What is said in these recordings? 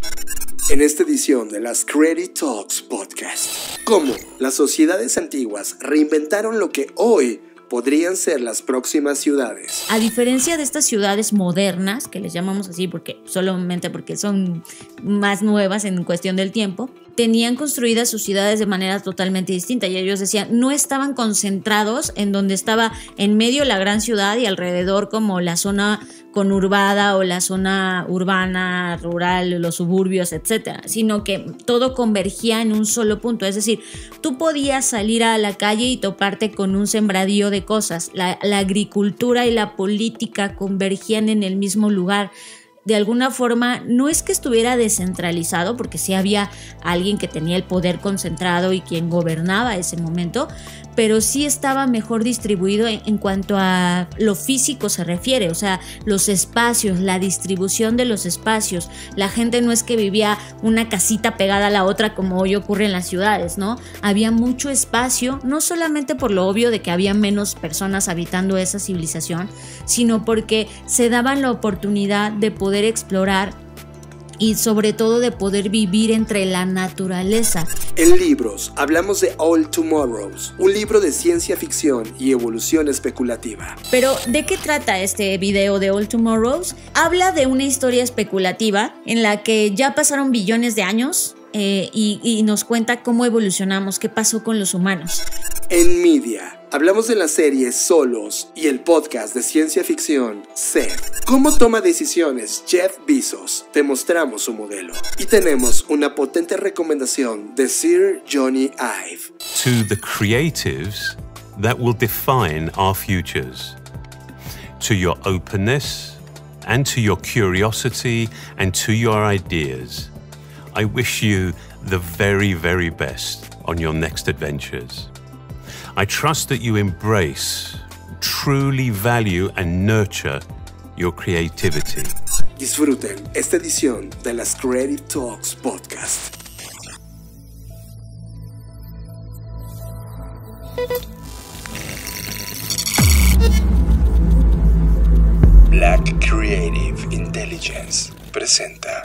En esta edición de las Creative Talks Podcast, cómo las sociedades antiguas reinventaron lo que hoy podrían ser las próximas ciudades. A diferencia de estas ciudades modernas, que les llamamos así solamente porque son más nuevas en cuestión del tiempo, tenían construidas sus ciudades de manera totalmente distinta. Y ellos decían, no estaban concentrados en donde estaba en medio la gran ciudad y alrededor como la zona conurbada o la zona urbana, rural, los suburbios, etcétera, sino que todo convergía en un solo punto. Es decir, tú podías salir a la calle y toparte con un sembradío de cosas. La agricultura y la política convergían en el mismo lugar. De alguna forma, no es que estuviera descentralizado, porque sí había alguien que tenía el poder concentrado y quien gobernaba ese momento, pero sí estaba mejor distribuido en cuanto a lo físico se refiere, o sea, los espacios, la distribución de los espacios. La gente no es que vivía una casita pegada a la otra como hoy ocurre en las ciudades, ¿no? Había mucho espacio, no solamente por lo obvio de que había menos personas habitando esa civilización, sino porque se daban la oportunidad de poder explorar y sobre todo de poder vivir entre la naturaleza. En libros hablamos de All Tomorrows, un libro de ciencia ficción y evolución especulativa. Pero, ¿de qué trata este video de All Tomorrows? Habla de una historia especulativa en la que ya pasaron billones de años y nos cuenta cómo evolucionamos, qué pasó con los humanos. En Media hablamos de la serie Solos y el podcast de ciencia ficción Seth. ¿Cómo toma decisiones Jeff Bezos? Te mostramos su modelo. Y tenemos una potente recomendación de Sir Johnny Ive. To the creatives that will define our futures. To your openness and to your curiosity and to your ideas. I wish you the very, very best on your next adventures. I trust that you embrace, truly value and nurture your creativity. Disfruten esta edición de las Creative Talks Podcast. Black Creative Intelligence presenta.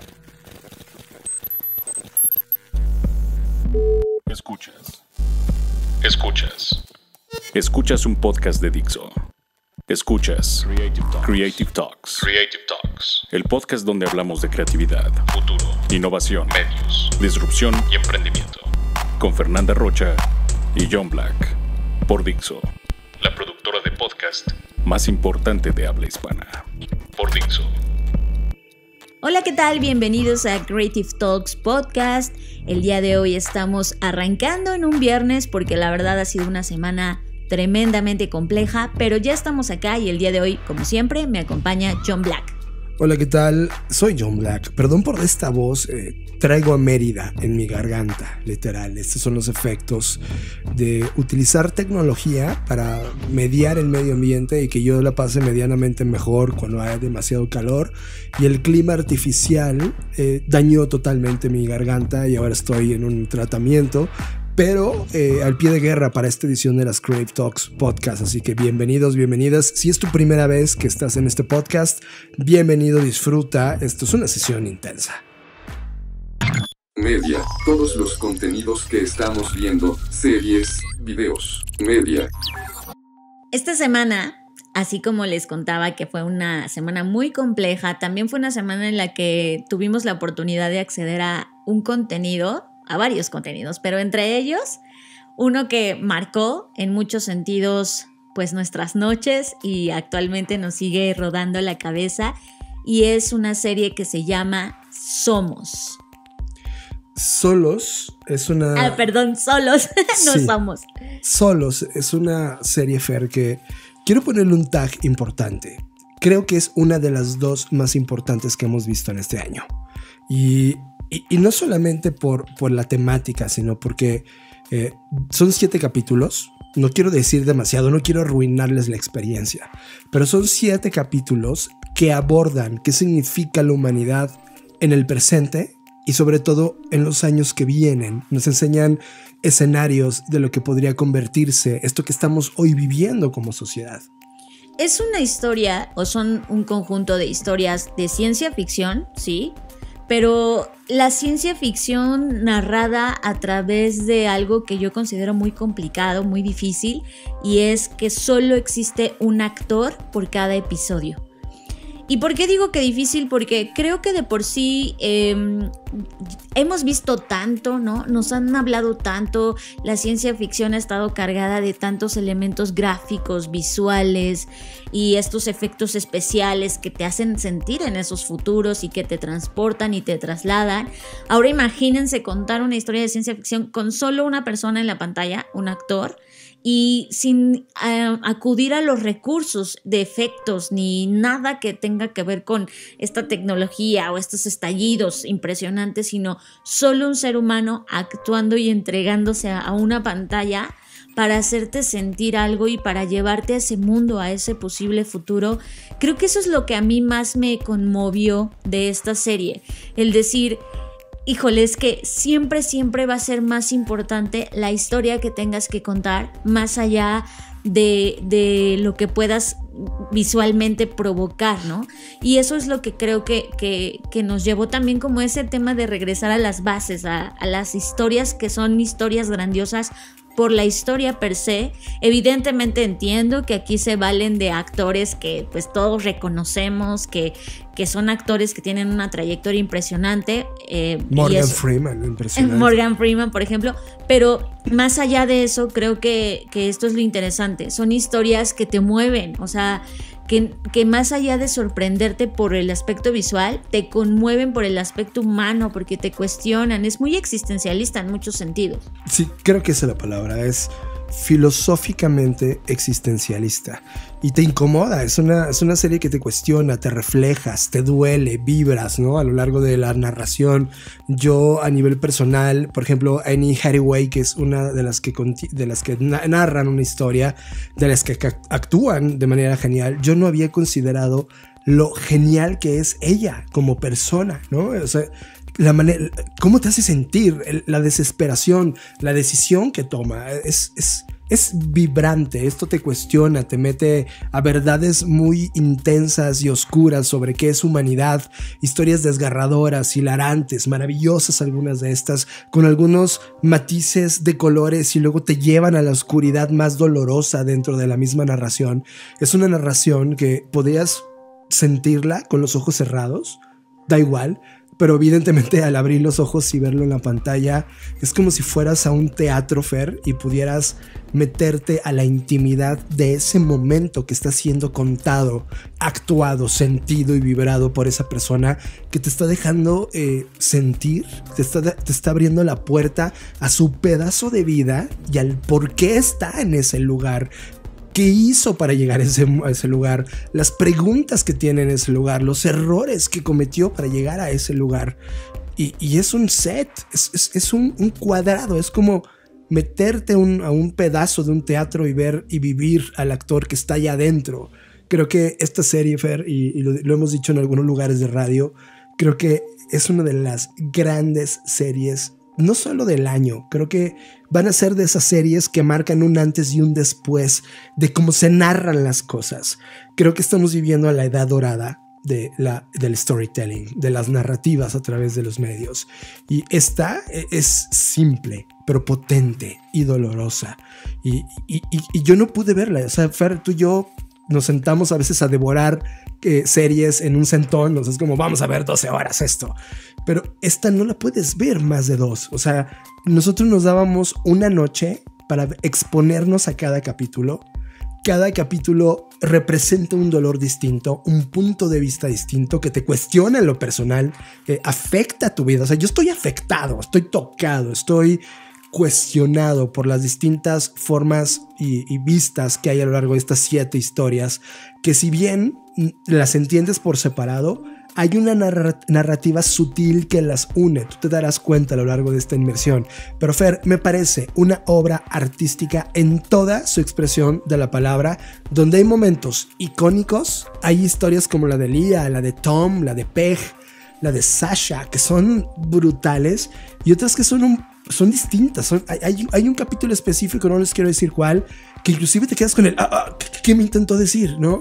Escuchas un podcast de Dixo. Escuchas Creative Talks. El podcast donde hablamos de creatividad, futuro, innovación, medios, disrupción y emprendimiento. Con Fernanda Rocha y John Black. Por Dixo, La productora de podcast más importante de habla hispana. por Dixo. Hola, ¿qué tal? Bienvenidos a Creative Talks Podcast. El día de hoy estamos arrancando en un viernes porque la verdad ha sido una semana tremendamente compleja, pero ya estamos acá y el día de hoy, como siempre, me acompaña John Black. Hola, ¿qué tal? Soy John Black. Perdón por esta voz, traigo a Mérida en mi garganta, literal. Estos son los efectos de utilizar tecnología para mediar el medio ambiente y que yo la pase medianamente mejor cuando hay demasiado calor. Y el clima artificial dañó totalmente mi garganta y ahora estoy en un tratamiento. Pero al pie de guerra para esta edición de las Creative Talks Podcast. Así que bienvenidos, bienvenidas. Si es tu primera vez que estás en este podcast, bienvenido, disfruta. Esto es una sesión intensa. Media, todos los contenidos que estamos viendo, series, videos, media. Esta semana, así como les contaba que fue una semana muy compleja, también fue una semana en la que tuvimos la oportunidad de acceder a un contenido, a varios contenidos, pero entre ellos uno que marcó en muchos sentidos pues nuestras noches y actualmente nos sigue rodando la cabeza, y es una serie que se llama Somos. Solos es una... Solos, no Sí. somos. Solos es una serie, Fer, que quiero ponerle un tag importante. Creo que es una de las dos más importantes que hemos visto en este año. Y no solamente por la temática, sino porque son 7 capítulos. No quiero decir demasiado, no quiero arruinarles la experiencia, pero son 7 capítulos que abordan qué significa la humanidad en el presente y sobre todo en los años que vienen. Nos enseñan escenarios de lo que podría convertirse esto que estamos hoy viviendo como sociedad. Es una historia, o son un conjunto de historias de ciencia ficción, sí, pero la ciencia ficción narrada a través de algo que yo considero muy complicado, muy difícil, y es que solo existe un actor por cada episodio. ¿Y por qué digo que difícil? Porque creo que de por sí hemos visto tanto, ¿no? Nos han hablado tanto, la ciencia ficción ha estado cargada de tantos elementos gráficos, visuales y estos efectos especiales que te hacen sentir en esos futuros y que te transportan y te trasladan. Ahora imagínense contar una historia de ciencia ficción con solo una persona en la pantalla, un actor, y sin acudir a los recursos de efectos ni nada que tenga que ver con esta tecnología o estos estallidos impresionantes, sino solo un ser humano actuando y entregándose a una pantalla para hacerte sentir algo y para llevarte a ese mundo, a ese posible futuro. Creo que eso es lo que a mí más me conmovió de esta serie, el decir, híjole, es que siempre va a ser más importante la historia que tengas que contar, más allá de lo que puedas visualmente provocar, ¿no? Y eso es lo que creo que nos llevó también como ese tema de regresar a las bases, a las historias que son historias grandiosas por la historia per se. Evidentemente entiendo que aquí se valen de actores que pues todos reconocemos, que son actores que tienen una trayectoria impresionante. Morgan Freeman, impresionante. Morgan Freeman, por ejemplo. Pero más allá de eso, creo que esto es lo interesante. Son historias que te mueven, o sea, que más allá de sorprenderte por el aspecto visual, te conmueven por el aspecto humano, porque te cuestionan. Es muy existencialista en muchos sentidos. Sí, creo que esa es la palabra, es filosóficamente existencialista y te incomoda. Es una serie que te cuestiona, te reflejas, te duele, vibras, ¿no? A lo largo de la narración. Yo a nivel personal, por ejemplo, Annie Hathaway, que es una de las que narran una historia, de las que actúan de manera genial, yo no había considerado lo genial que es ella como persona, ¿no? O sea, la manera, cómo te hace sentir, la desesperación, la decisión que toma, es vibrante. Esto te cuestiona, te mete a verdades muy intensas y oscuras sobre qué es humanidad, historias desgarradoras, hilarantes, maravillosas algunas de estas, con algunos matices de colores, y luego te llevan a la oscuridad más dolorosa dentro de la misma narración. Es una narración que podías sentirla con los ojos cerrados, da igual, pero evidentemente al abrir los ojos y verlo en la pantalla es como si fueras a un teatro, Fer, y pudieras meterte a la intimidad de ese momento que está siendo contado, actuado, sentido y vibrado por esa persona que te está dejando sentir, te está abriendo la puerta a su pedazo de vida y al por qué está en ese lugar. ¿Qué hizo para llegar a ese lugar? Las preguntas que tiene en ese lugar, los errores que cometió para llegar a ese lugar. Y es un set, es un cuadrado, es como meterte a un pedazo de un teatro y ver y vivir al actor que está allá adentro. Creo que esta serie, Fer, y lo hemos dicho en algunos lugares de radio, creo que es una de las grandes series, no solo del año, creo que van a ser de esas series que marcan un antes y un después de cómo se narran las cosas. Creo que estamos viviendo a la edad dorada del storytelling, de las narrativas a través de los medios. Y esta es simple, pero potente y dolorosa. Y yo no pude verla. O sea, Fer, tú y yo nos sentamos a veces a devorar series en un sentón, o sea, es como vamos a ver 12 horas esto, pero esta no la puedes ver más de 2, o sea, nosotros nos dábamos una noche para exponernos a cada capítulo representa un dolor distinto, un punto de vista distinto que te cuestiona en lo personal, afecta a tu vida, o sea, yo estoy afectado, estoy tocado, estoy cuestionado por las distintas formas y vistas que hay a lo largo de estas 7 historias, que si bien las entiendes por separado, hay una narrativa sutil que las une. Tú te darás cuenta a lo largo de esta inmersión. Pero Fer, me parece una obra artística en toda su expresión de la palabra, donde hay momentos icónicos, hay historias como la de Leah, la de Tom, la de Peg, la de Sasha, que son brutales, y otras que son distintas. Hay un capítulo específico, no les quiero decir cuál, que inclusive te quedas con el ¿qué me intentó decir? ¿No?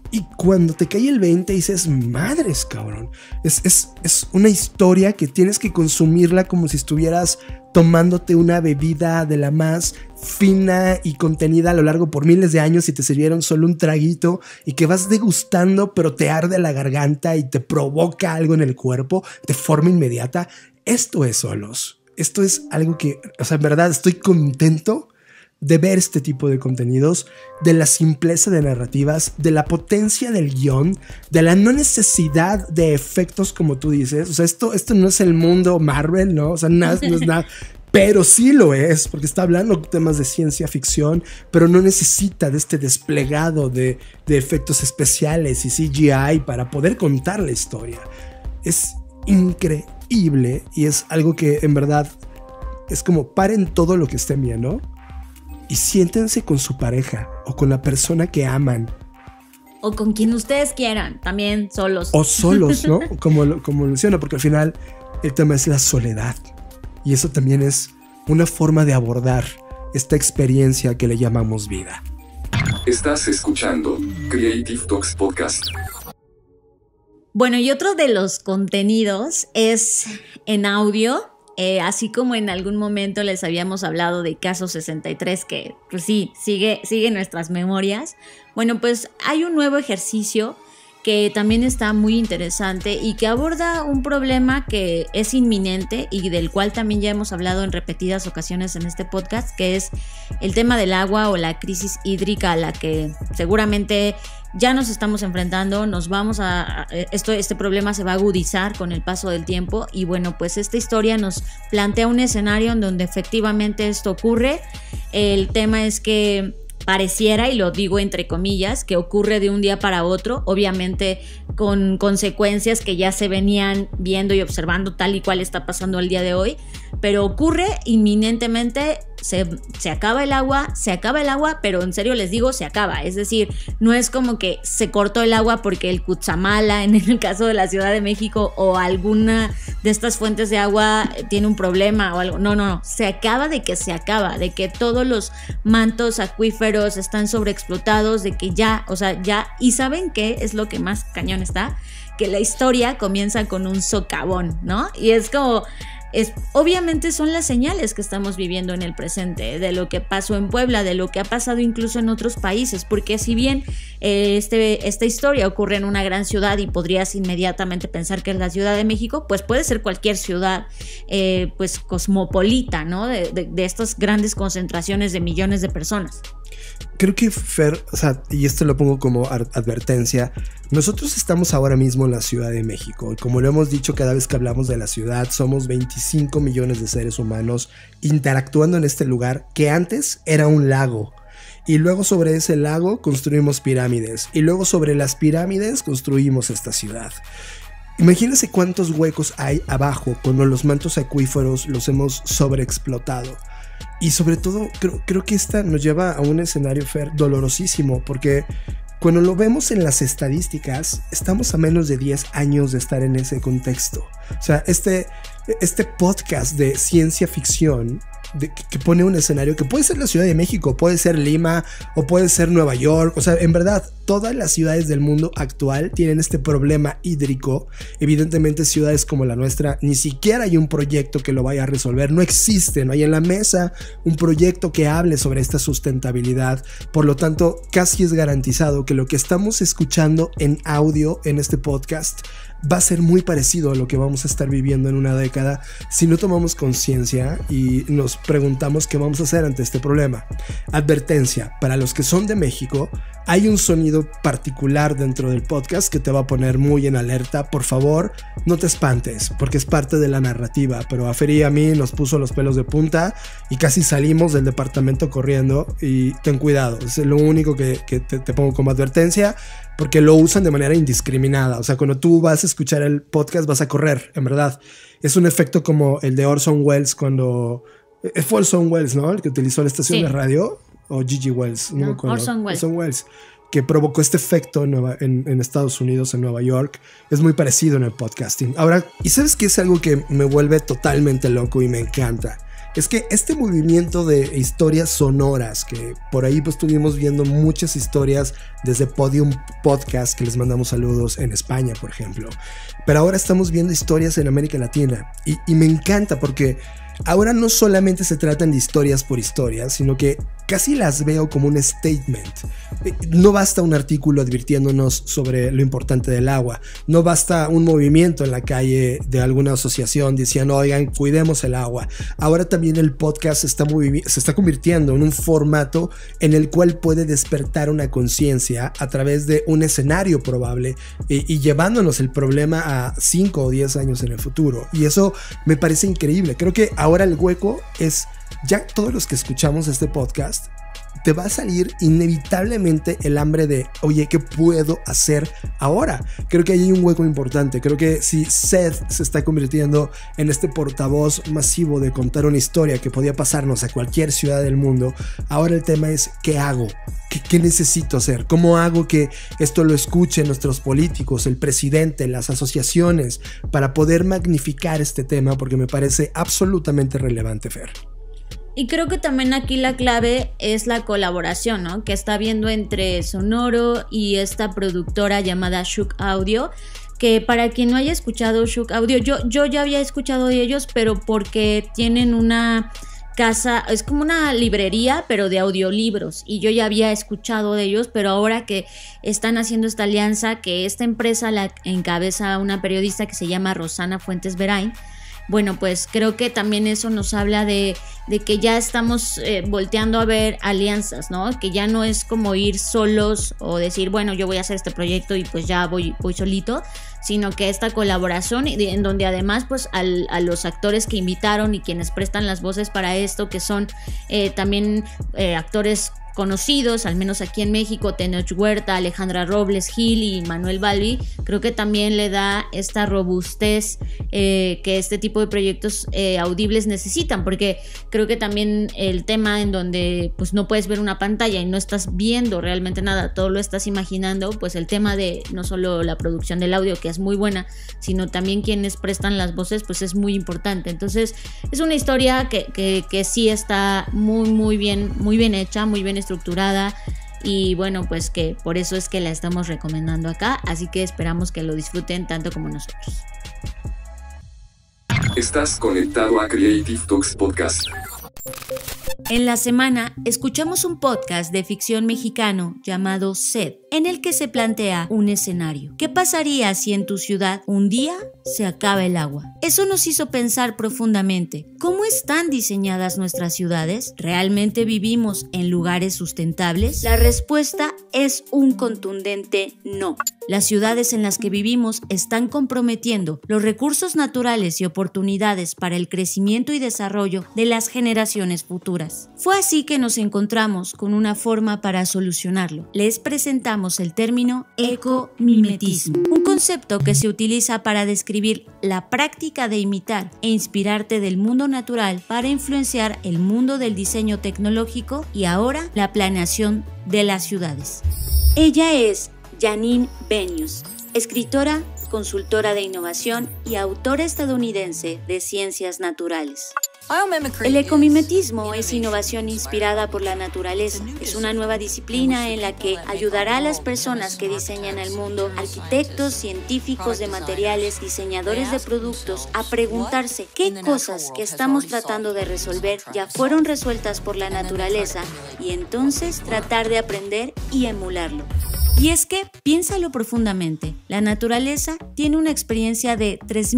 Y cuando te cae el 20 dices, madres, cabrón. Es una historia que tienes que consumirla como si estuvieras tomándote una bebida de la más fina y contenida a lo largo por miles de años y te sirvieron solo un traguito y que vas degustando, pero te arde la garganta y te provoca algo en el cuerpo de forma inmediata. Esto es Solos. Esto es algo que, o sea, en verdad estoy contento de ver este tipo de contenidos, de la simpleza de narrativas, de la potencia del guión, de la no necesidad de efectos como tú dices. O sea, esto no es el mundo Marvel, ¿no? O sea, no es nada, pero sí lo es, porque está hablando de temas de ciencia ficción, pero no necesita de este desplegado de efectos especiales y CGI para poder contar la historia. Es increíble y es algo que en verdad es como paren todo lo que estén viendo y siéntense con su pareja o con la persona que aman. O con quien ustedes quieran, también solos. O solos, ¿no? como menciona, porque al final el tema es la soledad. Y eso también es una forma de abordar esta experiencia que le llamamos vida. Estás escuchando Creative Talks Podcast. Bueno, y otro de los contenidos es en audio. Así como en algún momento les habíamos hablado de Caso 63, que pues sí, sigue en nuestras memorias. Bueno, pues hay un nuevo ejercicio que también está muy interesante y que aborda un problema que es inminente y del cual también ya hemos hablado en repetidas ocasiones en este podcast, que es el tema del agua o la crisis hídrica a la que seguramente ya nos estamos enfrentando. Este problema se va a agudizar con el paso del tiempo y bueno, pues esta historia nos plantea un escenario en donde efectivamente esto ocurre. El tema es que pareciera, y lo digo entre comillas, que ocurre de un día para otro, obviamente con consecuencias que ya se venían viendo y observando tal y cual está pasando el día de hoy, pero ocurre inminentemente. Se acaba el agua, pero en serio les digo, se acaba. Es decir, no es como que se cortó el agua porque el Cutzamala, en el caso de la Ciudad de México, o alguna de estas fuentes de agua tiene un problema o algo. No. Se acaba, de que todos los mantos acuíferos están sobreexplotados, de que ya. ¿Y saben qué es lo que más cañón está? Que la historia comienza con un socavón, ¿no? Y es como... obviamente son las señales que estamos viviendo en el presente, de lo que pasó en Puebla, de lo que ha pasado incluso en otros países, porque si bien esta historia ocurre en una gran ciudad y podrías inmediatamente pensar que es la Ciudad de México, pues puede ser cualquier ciudad pues cosmopolita, ¿no? De estas grandes concentraciones de millones de personas. Creo que Fer, o sea, y esto lo pongo como advertencia, nosotros estamos ahora mismo en la Ciudad de México. Como lo hemos dicho cada vez que hablamos de la ciudad, somos 25 millones de seres humanos interactuando en este lugar que antes era un lago. Y luego sobre ese lago construimos pirámides. Y luego sobre las pirámides construimos esta ciudad. Imagínense cuántos huecos hay abajo cuando los mantos acuíferos los hemos sobreexplotado. Y sobre todo creo que esta nos lleva a un escenario, Fer, dolorosísimo, porque cuando lo vemos en las estadísticas, estamos a menos de 10 años de estar en ese contexto. O sea, este podcast de ciencia ficción que pone un escenario que puede ser la Ciudad de México, puede ser Lima o puede ser Nueva York. O sea, en verdad, todas las ciudades del mundo actual tienen este problema hídrico. Evidentemente, ciudades como la nuestra, ni siquiera hay un proyecto que lo vaya a resolver. No existe, no hay en la mesa un proyecto que hable sobre esta sustentabilidad. Por lo tanto, casi es garantizado que lo que estamos escuchando en audio en este podcast va a ser muy parecido a lo que vamos a estar viviendo en una década si no tomamos conciencia y nos preguntamos qué vamos a hacer ante este problema. Advertencia, para los que son de México, hay un sonido particular dentro del podcast que te va a poner muy en alerta. Por favor, no te espantes, porque es parte de la narrativa, pero a Fer y a mí nos puso los pelos de punta y casi salimos del departamento corriendo. Y ten cuidado, es lo único que te pongo como advertencia, porque lo usan de manera indiscriminada. O sea, cuando tú vas a escuchar el podcast vas a correr, en verdad. Es un efecto como el de Orson Welles cuando... Fue Orson Welles, ¿no? El que utilizó la estación de radio. O G.G. Wells. No, Orson Welles. Que provocó este efecto en Estados Unidos, en Nueva York. Es muy parecido en el podcasting. Ahora, ¿y sabes qué es algo que me vuelve totalmente loco y me encanta? es que este movimiento de historias sonoras, que por ahí pues estuvimos viendo muchas historias desde Podium Podcast, que les mandamos saludos en España, por ejemplo, pero ahora estamos viendo historias en América Latina y me encanta porque ahora no solamente se tratan de historias por historias, sino que casi las veo como un statement. No basta un artículo advirtiéndonos sobre lo importante del agua. No basta un movimiento en la calle de alguna asociación diciendo, oigan, cuidemos el agua. Ahora también el podcast se está convirtiendo en un formato en el cual puede despertar una conciencia a través de un escenario probable y llevándonos el problema a 5 o 10 años en el futuro. Y eso me parece increíble. Creo que ahora el hueco es... Ya todos los que escuchamos este podcast, te va a salir inevitablemente el hambre de, oye, ¿qué puedo hacer ahora? Creo que ahí hay un hueco importante. Creo que si Seth se está convirtiendo en este portavoz masivo de contar una historia que podía pasarnos a cualquier ciudad del mundo, ahora el tema es, ¿qué hago? ¿Qué necesito hacer? ¿Cómo hago que esto lo escuchen nuestros políticos, el presidente, las asociaciones, para poder magnificar este tema? Porque me parece absolutamente relevante, Fer. Y creo que también aquí la clave es la colaboración, ¿no? Que está habiendo entre Sonoro y esta productora llamada Shook Audio, que para quien no haya escuchado Shook Audio, yo ya había escuchado de ellos, pero porque tienen una casa, es como una librería, pero de audiolibros, y yo ya había escuchado de ellos, pero ahora que están haciendo esta alianza, que esta empresa la encabeza una periodista que se llama Rosana Fuentes Verain, bueno, pues creo que también eso nos habla de que ya estamos volteando a ver alianzas, ¿no? Que ya no es como ir solos o decir, bueno, yo voy a hacer este proyecto y pues ya voy solito, sino que esta colaboración en donde además pues a los actores que invitaron y quienes prestan las voces para esto, que son también actores conocidos, al menos aquí en México, Tenoch Huerta, Alejandra Robles Gil y Manuel Balbi, creo que también le da esta robustez que este tipo de proyectos audibles necesitan, porque creo que también el tema en donde pues no puedes ver una pantalla y no estás viendo realmente nada, todo lo estás imaginando, pues el tema de no solo la producción del audio, que es muy buena, sino también quienes prestan las voces, pues es muy importante. Entonces es una historia que sí está muy bien hecha, muy bien estructurada, y bueno, pues que por eso es que la estamos recomendando acá, así que esperamos que lo disfruten tanto como nosotros. Estás conectado a Creative Talks Podcast. En la semana escuchamos un podcast de ficción mexicano llamado Sed, en el que se plantea un escenario. ¿Qué pasaría si en tu ciudad un día se acaba el agua? Eso nos hizo pensar profundamente. ¿Cómo están diseñadas nuestras ciudades? ¿Realmente vivimos en lugares sustentables? La respuesta es un contundente no. Las ciudades en las que vivimos están comprometiendo los recursos naturales y oportunidades para el crecimiento y desarrollo de las generaciones futuras. Fue así que nos encontramos con una forma para solucionarlo. Les presentamos el término ecomimetismo, un concepto que se utiliza para describir la práctica de imitar e inspirarte del mundo natural para influenciar el mundo del diseño tecnológico y ahora la planeación de las ciudades. Ella es Janine Benyus, escritora, consultora de innovación y autora estadounidense de ciencias naturales. El ecomimetismo es innovación inspirada por la naturaleza. Es una nueva disciplina en la que ayudará a las personas que diseñan el mundo, arquitectos, científicos de materiales, diseñadores de productos, a preguntarse qué cosas que estamos tratando de resolver ya fueron resueltas por la naturaleza y entonces tratar de aprender y emularlo. Y es que, piénsalo profundamente, la naturaleza tiene una experiencia de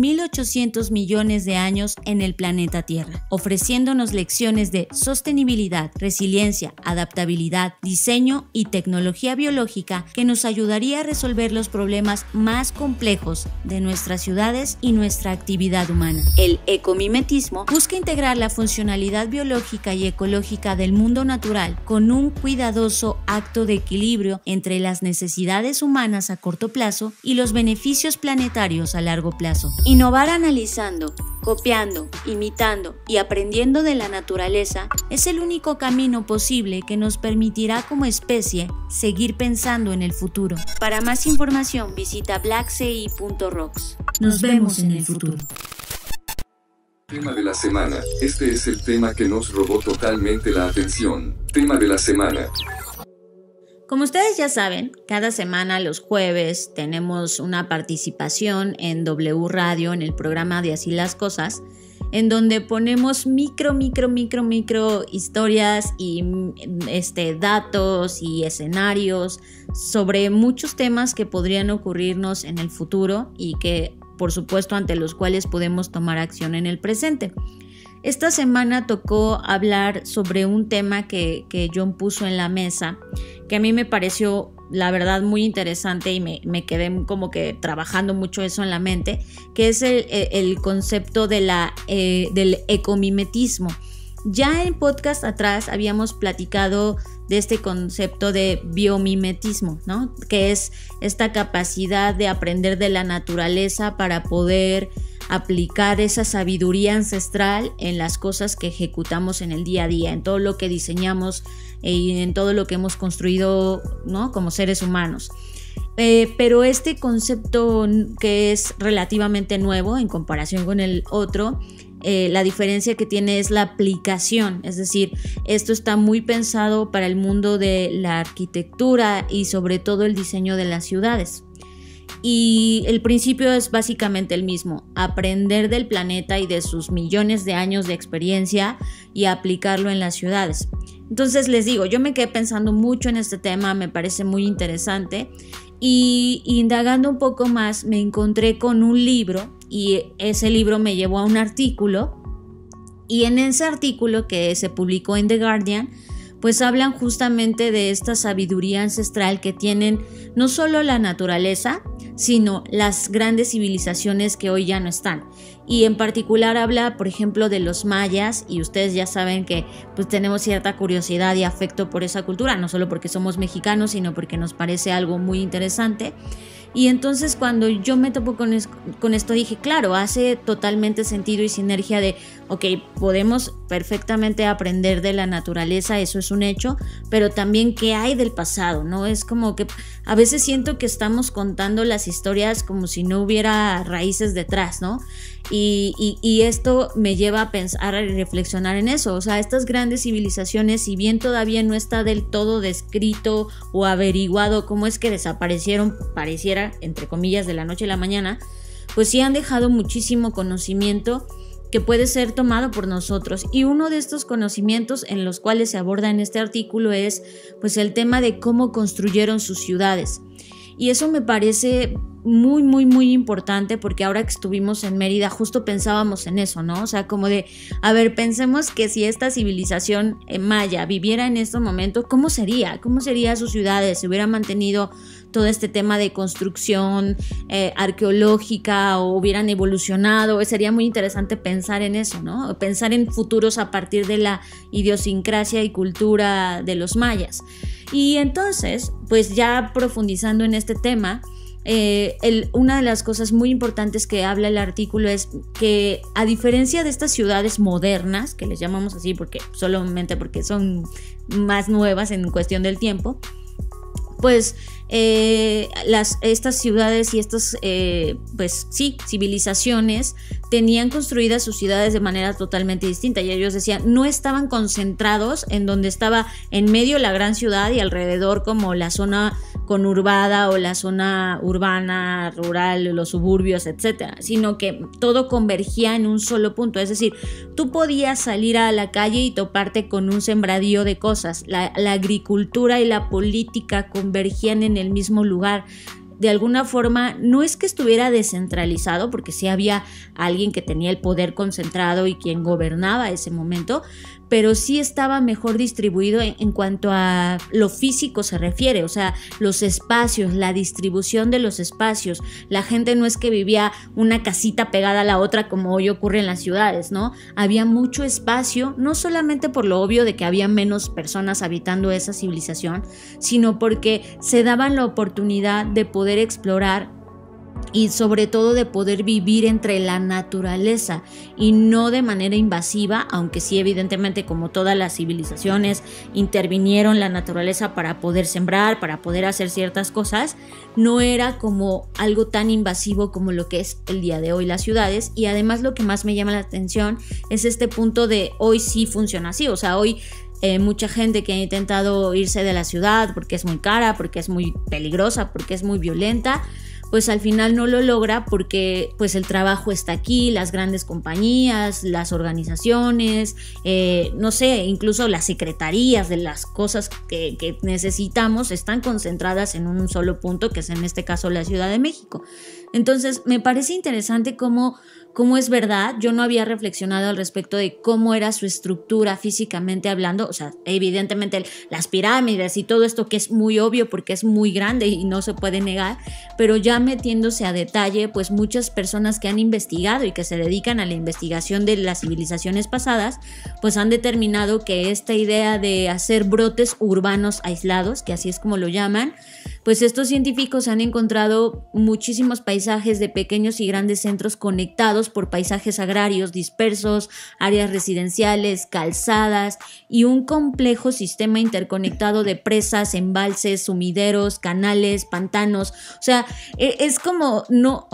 3.800 millones de años en el planeta Tierra, ofreciéndonos lecciones de sostenibilidad, resiliencia, adaptabilidad, diseño y tecnología biológica que nos ayudaría a resolver los problemas más complejos de nuestras ciudades y nuestra actividad humana. El ecomimetismo busca integrar la funcionalidad biológica y ecológica del mundo natural con un cuidadoso acto de equilibrio entre las necesidades humanas a corto plazo y los beneficios planetarios a largo plazo. Innovar analizando, copiando, imitando y aprendiendo de la naturaleza es el único camino posible que nos permitirá como especie seguir pensando en el futuro. Para más información visita blackci.rocks. Nos vemos en el futuro. Tema de la semana. Este es el tema que nos robó totalmente la atención. Tema de la semana. Como ustedes ya saben, cada semana los jueves tenemos una participación en W Radio, en el programa de Así las Cosas, en donde ponemos micro historias y datos y escenarios sobre muchos temas que podrían ocurrirnos en el futuro y que, por supuesto, ante los cuales podemos tomar acción en el presente. Esta semana tocó hablar sobre un tema que John puso en la mesa, que a mí me pareció, la verdad, muy interesante y me quedé como que trabajando mucho eso en la mente, que es el concepto de del ecomimetismo. Ya en podcast atrás habíamos platicado de este concepto de biomimetismo, ¿no? Que es esta capacidad de aprender de la naturaleza para poder aplicar esa sabiduría ancestral en las cosas que ejecutamos en el día a día, en todo lo que diseñamos y en todo lo que hemos construido, ¿no? Como seres humanos. Pero este concepto, que es relativamente nuevo en comparación con el otro, la diferencia que tiene es la aplicación, es decir, esto está muy pensado para el mundo de la arquitectura y sobre todo el diseño de las ciudades. Y el principio es básicamente el mismo: aprender del planeta y de sus millones de años de experiencia y aplicarlo en las ciudades. Entonces les digo, yo me quedé pensando mucho en este tema, me parece muy interesante, y indagando un poco más me encontré con un libro, y ese libro me llevó a un artículo, y en ese artículo que se publicó en The Guardian, pues hablan justamente de esta sabiduría ancestral que tienen no solo la naturaleza, sino las grandes civilizaciones que hoy ya no están. Y en particular habla, por ejemplo, de los mayas, y ustedes ya saben que pues tenemos cierta curiosidad y afecto por esa cultura, no solo porque somos mexicanos, sino porque nos parece algo muy interesante. Y entonces cuando yo me topo con esto dije, claro, hace totalmente sentido y sinergia de, ok, podemos perfectamente aprender de la naturaleza, eso es un hecho, pero también qué hay del pasado, ¿no? Es como que a veces siento que estamos contando las historias como si no hubiera raíces detrás, ¿no? Y esto me lleva a pensar y reflexionar en eso. O sea, estas grandes civilizaciones, si bien todavía no está del todo descrito o averiguado cómo es que desaparecieron, pareciera, entre comillas, de la noche a la mañana, pues sí han dejado muchísimo conocimiento que puede ser tomado por nosotros. Y uno de estos conocimientos en los cuales se aborda en este artículo es pues el tema de cómo construyeron sus ciudades. Y eso me parece muy importante, porque ahora que estuvimos en Mérida justo pensábamos en eso, ¿no? O sea, como de, a ver, pensemos que si esta civilización maya viviera en estos momentos, ¿cómo sería? ¿Cómo serían sus ciudades? ¿Se hubiera mantenido todo este tema de construcción arqueológica o hubieran evolucionado? Sería muy interesante pensar en eso, ¿no? Pensar en futuros a partir de la idiosincrasia y cultura de los mayas. Y entonces, pues ya profundizando en este tema, una de las cosas muy importantes que habla el artículo es que, a diferencia de estas ciudades modernas, que les llamamos así solamente porque son más nuevas en cuestión del tiempo, pues estas ciudades y estas civilizaciones tenían construidas sus ciudades de manera totalmente distinta, y ellos decían, no estaban concentrados en donde estaba en medio la gran ciudad y alrededor como la zona conurbada o la zona urbana, rural, los suburbios, etcétera, sino que todo convergía en un solo punto. Es decir, tú podías salir a la calle y toparte con un sembradío de cosas. La agricultura y la política convergían en el mismo lugar. De alguna forma, no es que estuviera descentralizado, porque sí había alguien que tenía el poder concentrado y quien gobernaba ese momento, pero sí estaba mejor distribuido en cuanto a lo físico se refiere, o sea, los espacios, la distribución de los espacios. La gente no es que vivía una casita pegada a la otra como hoy ocurre en las ciudades, ¿no? Había mucho espacio, no solamente por lo obvio de que había menos personas habitando esa civilización, sino porque se daban la oportunidad de poder explorar y sobre todo de poder vivir entre la naturaleza y no de manera invasiva, aunque sí evidentemente como todas las civilizaciones intervinieron la naturaleza para poder sembrar, para poder hacer ciertas cosas, no era como algo tan invasivo como lo que es el día de hoy las ciudades. Y además lo que más me llama la atención es este punto de hoy sí funciona así, o sea, hoy mucha gente que ha intentado irse de la ciudad porque es muy cara, porque es muy peligrosa, porque es muy violenta, pues al final no lo logra porque pues el trabajo está aquí, las grandes compañías, las organizaciones, no sé, incluso las secretarías de las cosas que necesitamos están concentradas en un solo punto, que es en este caso la Ciudad de México. Entonces me parece interesante cómo es verdad, yo no había reflexionado al respecto de cómo era su estructura físicamente hablando, o sea, evidentemente las pirámides y todo esto que es muy obvio porque es muy grande y no se puede negar, pero ya metiéndose a detalle, pues muchas personas que han investigado y que se dedican a la investigación de las civilizaciones pasadas, pues han determinado que esta idea de hacer brotes urbanos aislados, que así es como lo llaman, pues estos científicos han encontrado muchísimos paisajes de pequeños y grandes centros conectados por paisajes agrarios dispersos, áreas residenciales, calzadas y un complejo sistema interconectado de presas, embalses, sumideros, canales, pantanos. O sea, es como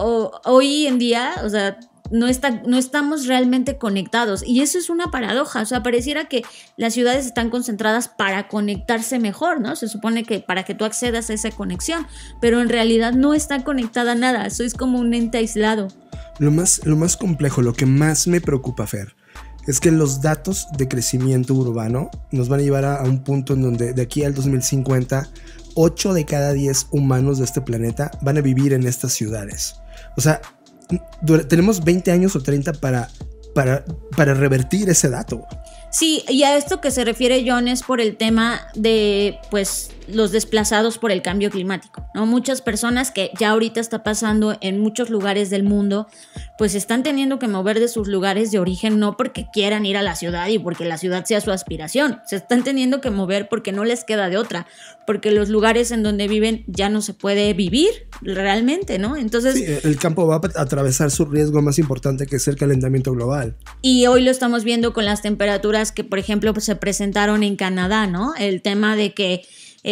hoy en día, o sea, no estamos realmente conectados y eso es una paradoja, o sea, pareciera que las ciudades están concentradas para conectarse mejor, ¿no? Se supone que para que tú accedas a esa conexión, pero en realidad no está conectada a nada, eso es como un ente aislado. Lo más complejo, lo que más me preocupa, Fer, es que los datos de crecimiento urbano nos van a llevar a un punto en donde de aquí al 2050 8 de cada 10 humanos de este planeta van a vivir en estas ciudades. O sea, tenemos 20 años o 30 para revertir ese dato. Sí, y a esto que se refiere John es por el tema de, pues, los desplazados por el cambio climático, ¿no? Muchas personas que ya ahorita está pasando en muchos lugares del mundo, pues están teniendo que mover de sus lugares de origen, no porque quieran ir a la ciudad y porque la ciudad sea su aspiración, se están teniendo que mover porque no les queda de otra, porque los lugares en donde viven ya no se puede vivir realmente, ¿no? Entonces, sí, el campo va a atravesar su riesgo más importante, que es el calentamiento global. Y hoy lo estamos viendo con las temperaturas que, por ejemplo, pues, se presentaron en Canadá, ¿no? El tema de que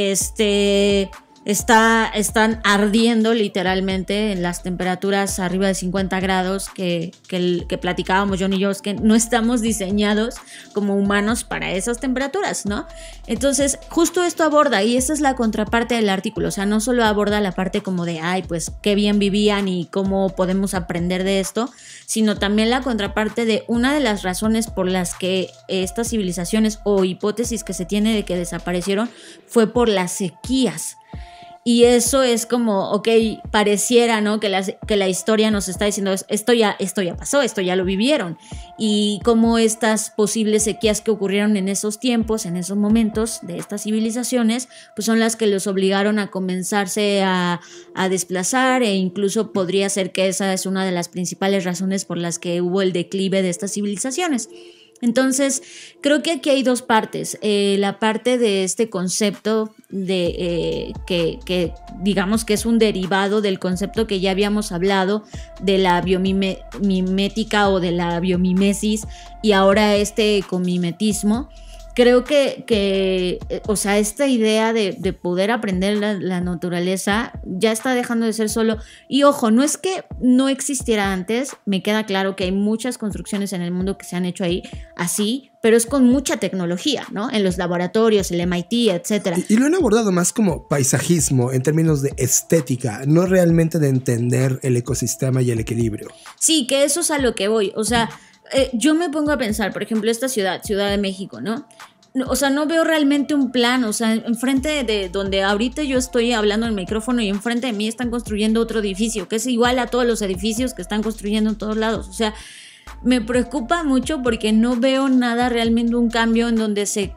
están ardiendo literalmente en las temperaturas arriba de 50 grados que platicábamos John y yo, es que no estamos diseñados como humanos para esas temperaturas, ¿no? Entonces, justo esto aborda, y esa es la contraparte del artículo, o sea, no solo aborda la parte como de, ay, pues qué bien vivían y cómo podemos aprender de esto, sino también la contraparte de una de las razones por las que estas civilizaciones o hipótesis que se tiene de que desaparecieron fue por las sequías. Y eso es como, ok, pareciera, ¿no? Que la historia nos está diciendo, esto ya pasó, esto ya lo vivieron. Y cómo estas posibles sequías que ocurrieron en esos tiempos, en esos momentos de estas civilizaciones, pues son las que los obligaron a comenzarse a desplazar, e incluso podría ser que esa es una de las principales razones por las que hubo el declive de estas civilizaciones. Entonces, creo que aquí hay dos partes. La parte de este concepto de que digamos que es un derivado del concepto que ya habíamos hablado de la biomimética o de la biomimesis, y ahora este ecomimetismo. Creo que o sea, esta idea de poder aprender la naturaleza ya está dejando de ser solo. Y ojo, no es que no existiera antes, me queda claro que hay muchas construcciones en el mundo que se han hecho ahí así, pero es con mucha tecnología, ¿no? En los laboratorios, el MIT, etcétera. Y lo han abordado más como paisajismo, en términos de estética, no realmente de entender el ecosistema y el equilibrio. Sí, que eso es a lo que voy, o sea, yo me pongo a pensar, por ejemplo, esta Ciudad de México, ¿no? O sea, no veo realmente un plan, o sea, enfrente de donde ahorita yo estoy hablando en el micrófono y enfrente de mí están construyendo otro edificio, que es igual a todos los edificios que están construyendo en todos lados, o sea, me preocupa mucho porque no veo nada realmente, un cambio en donde se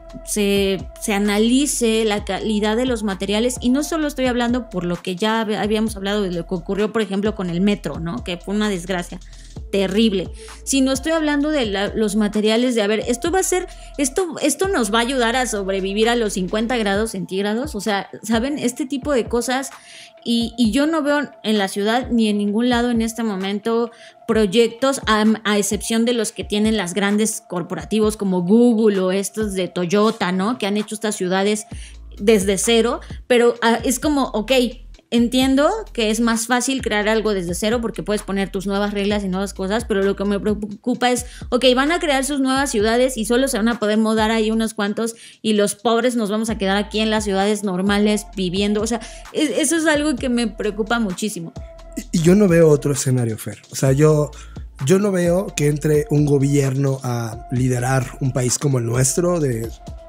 analice la calidad de los materiales, y no solo estoy hablando por lo que ya habíamos hablado de lo que ocurrió, por ejemplo, con el metro, ¿no? Que fue una desgracia, terrible. Si no estoy hablando de los materiales de, a ver, esto nos va a ayudar a sobrevivir a los 50 grados centígrados, o sea, ¿saben? Este tipo de cosas, y yo no veo en la ciudad ni en ningún lado en este momento proyectos, a excepción de los que tienen las grandes corporativos como Google o estos de Toyota, ¿no? Que han hecho estas ciudades desde cero, pero es como, ok, entiendo que es más fácil crear algo desde cero porque puedes poner tus nuevas reglas y nuevas cosas, pero lo que me preocupa es, ok, van a crear sus nuevas ciudades y solo se van a poder mudar ahí unos cuantos y los pobres nos vamos a quedar aquí en las ciudades normales viviendo. O sea, eso es algo que me preocupa muchísimo. Y yo no veo otro escenario, Fer. O sea, yo no veo que entre un gobierno a liderar un país como el nuestro de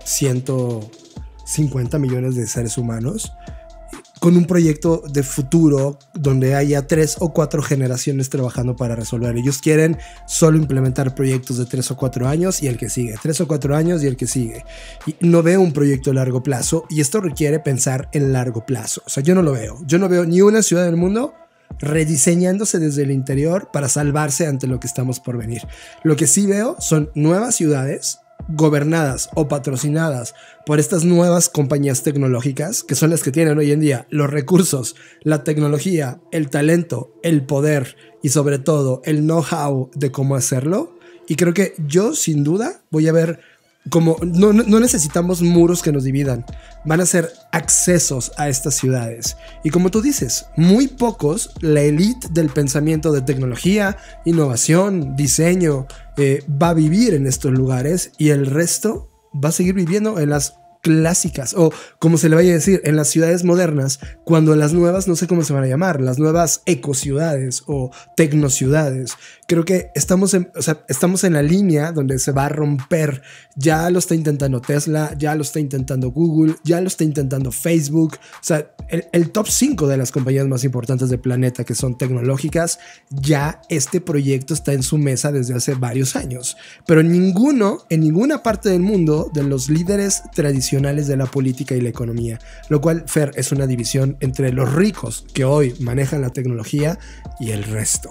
150 millones de seres humanos con un proyecto de futuro donde haya 3 o 4 generaciones trabajando para resolver. Ellos quieren solo implementar proyectos de 3 o 4 años y el que sigue, 3 o 4 años y el que sigue. Y no veo un proyecto a largo plazo, y esto requiere pensar en largo plazo. O sea, yo no lo veo. Yo no veo ni una ciudad del mundo rediseñándose desde el interior para salvarse ante lo que estamos por venir. Lo que sí veo son nuevas ciudades gobernadas o patrocinadas por estas nuevas compañías tecnológicas, que son las que tienen hoy en día los recursos, la tecnología, el talento, el poder y sobre todo el know-how de cómo hacerlo. Y creo que yo sin duda voy a ver como no necesitamos muros que nos dividan, van a ser accesos a estas ciudades. Y como tú dices, muy pocos, la élite del pensamiento de tecnología, innovación, diseño, va a vivir en estos lugares, y el resto va a seguir viviendo en las clásicas, o como se le vaya a decir, en las ciudades modernas, cuando las nuevas, no sé cómo se van a llamar, las nuevas ecociudades o tecnociudades. Creo que estamos en la línea donde se va a romper. Ya lo está intentando Tesla, ya lo está intentando Google, ya lo está intentando Facebook. O sea, el top 5 de las compañías más importantes del planeta que son tecnológicas, ya este proyecto está en su mesa desde hace varios años. Pero en ninguna parte del mundo de los líderes tradicionales de la política y la economía, lo cual, Fer, es una división entre los ricos que hoy manejan la tecnología y el resto.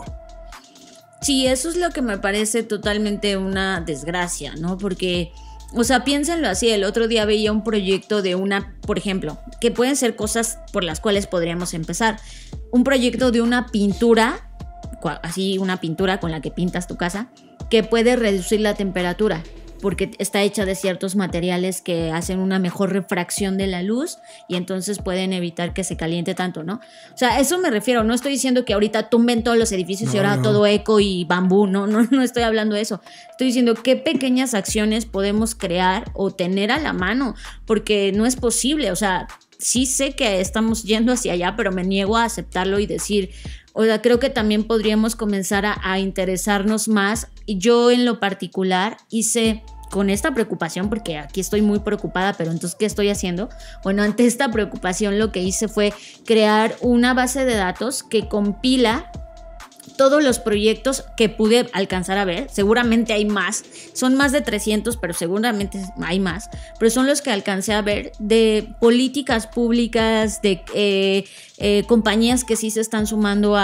Sí, eso es lo que me parece totalmente una desgracia, ¿no? Porque, o sea, piénsenlo así. El otro día veía un proyecto de por ejemplo, que pueden ser cosas por las cuales podríamos empezar. Un proyecto de una pintura, así una pintura con la que pintas tu casa, que puede reducir la temperatura, porque está hecha de ciertos materiales que hacen una mejor refracción de la luz y entonces pueden evitar que se caliente tanto, ¿no? O sea, a eso me refiero. No estoy diciendo que ahorita tumben todos los edificios y ahora todo eco y bambú. No estoy hablando de eso. Estoy diciendo qué pequeñas acciones podemos crear o tener a la mano, porque no es posible. O sea, sí sé que estamos yendo hacia allá, pero me niego a aceptarlo y decir... O sea, creo que también podríamos comenzar a interesarnos más. Yo en lo particular hice con esta preocupación, porque aquí estoy muy preocupada, pero entonces, ¿qué estoy haciendo? Bueno, ante esta preocupación lo que hice fue crear una base de datos que compila todos los proyectos que pude alcanzar a ver. Seguramente hay más, son más de 300, pero seguramente hay más, pero son los que alcancé a ver, de políticas públicas, de compañías que sí se están sumando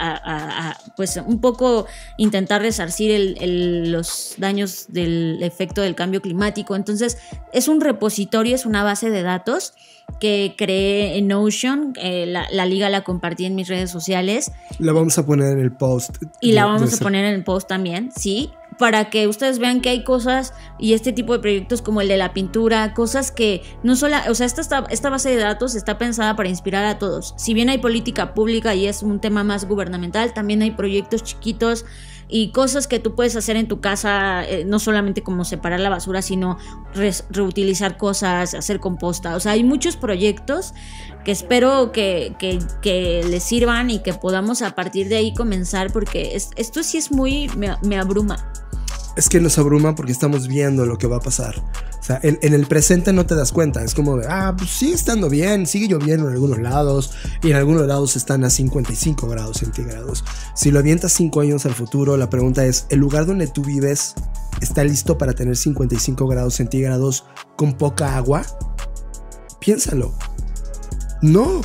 a pues un poco intentar resarcir los daños del efecto del cambio climático. Entonces es un repositorio, es una base de datos que creé en Notion. La liga la compartí en mis redes sociales. La vamos a poner en el post. Y la vamos a poner en el post también, sí, para que ustedes vean que hay cosas y este tipo de proyectos como el de la pintura, cosas que no solo, o sea, esta base de datos está pensada para inspirar a todos. Si bien hay política pública y es un tema más gubernamental, también hay proyectos chiquitos y cosas que tú puedes hacer en tu casa, no solamente como separar la basura, sino reutilizar cosas, hacer composta. O sea, hay muchos proyectos que espero que les sirvan y que podamos a partir de ahí comenzar, porque esto sí es me abruma. Es que nos abruma porque estamos viendo lo que va a pasar. O sea, en el presente no te das cuenta. Es como de, pues sigue estando bien, sigue lloviendo en algunos lados y en algunos lados están a 55 grados centígrados. Si lo avientas 5 años al futuro, la pregunta es, ¿el lugar donde tú vives está listo para tener 55 grados centígrados con poca agua? Piénsalo. No.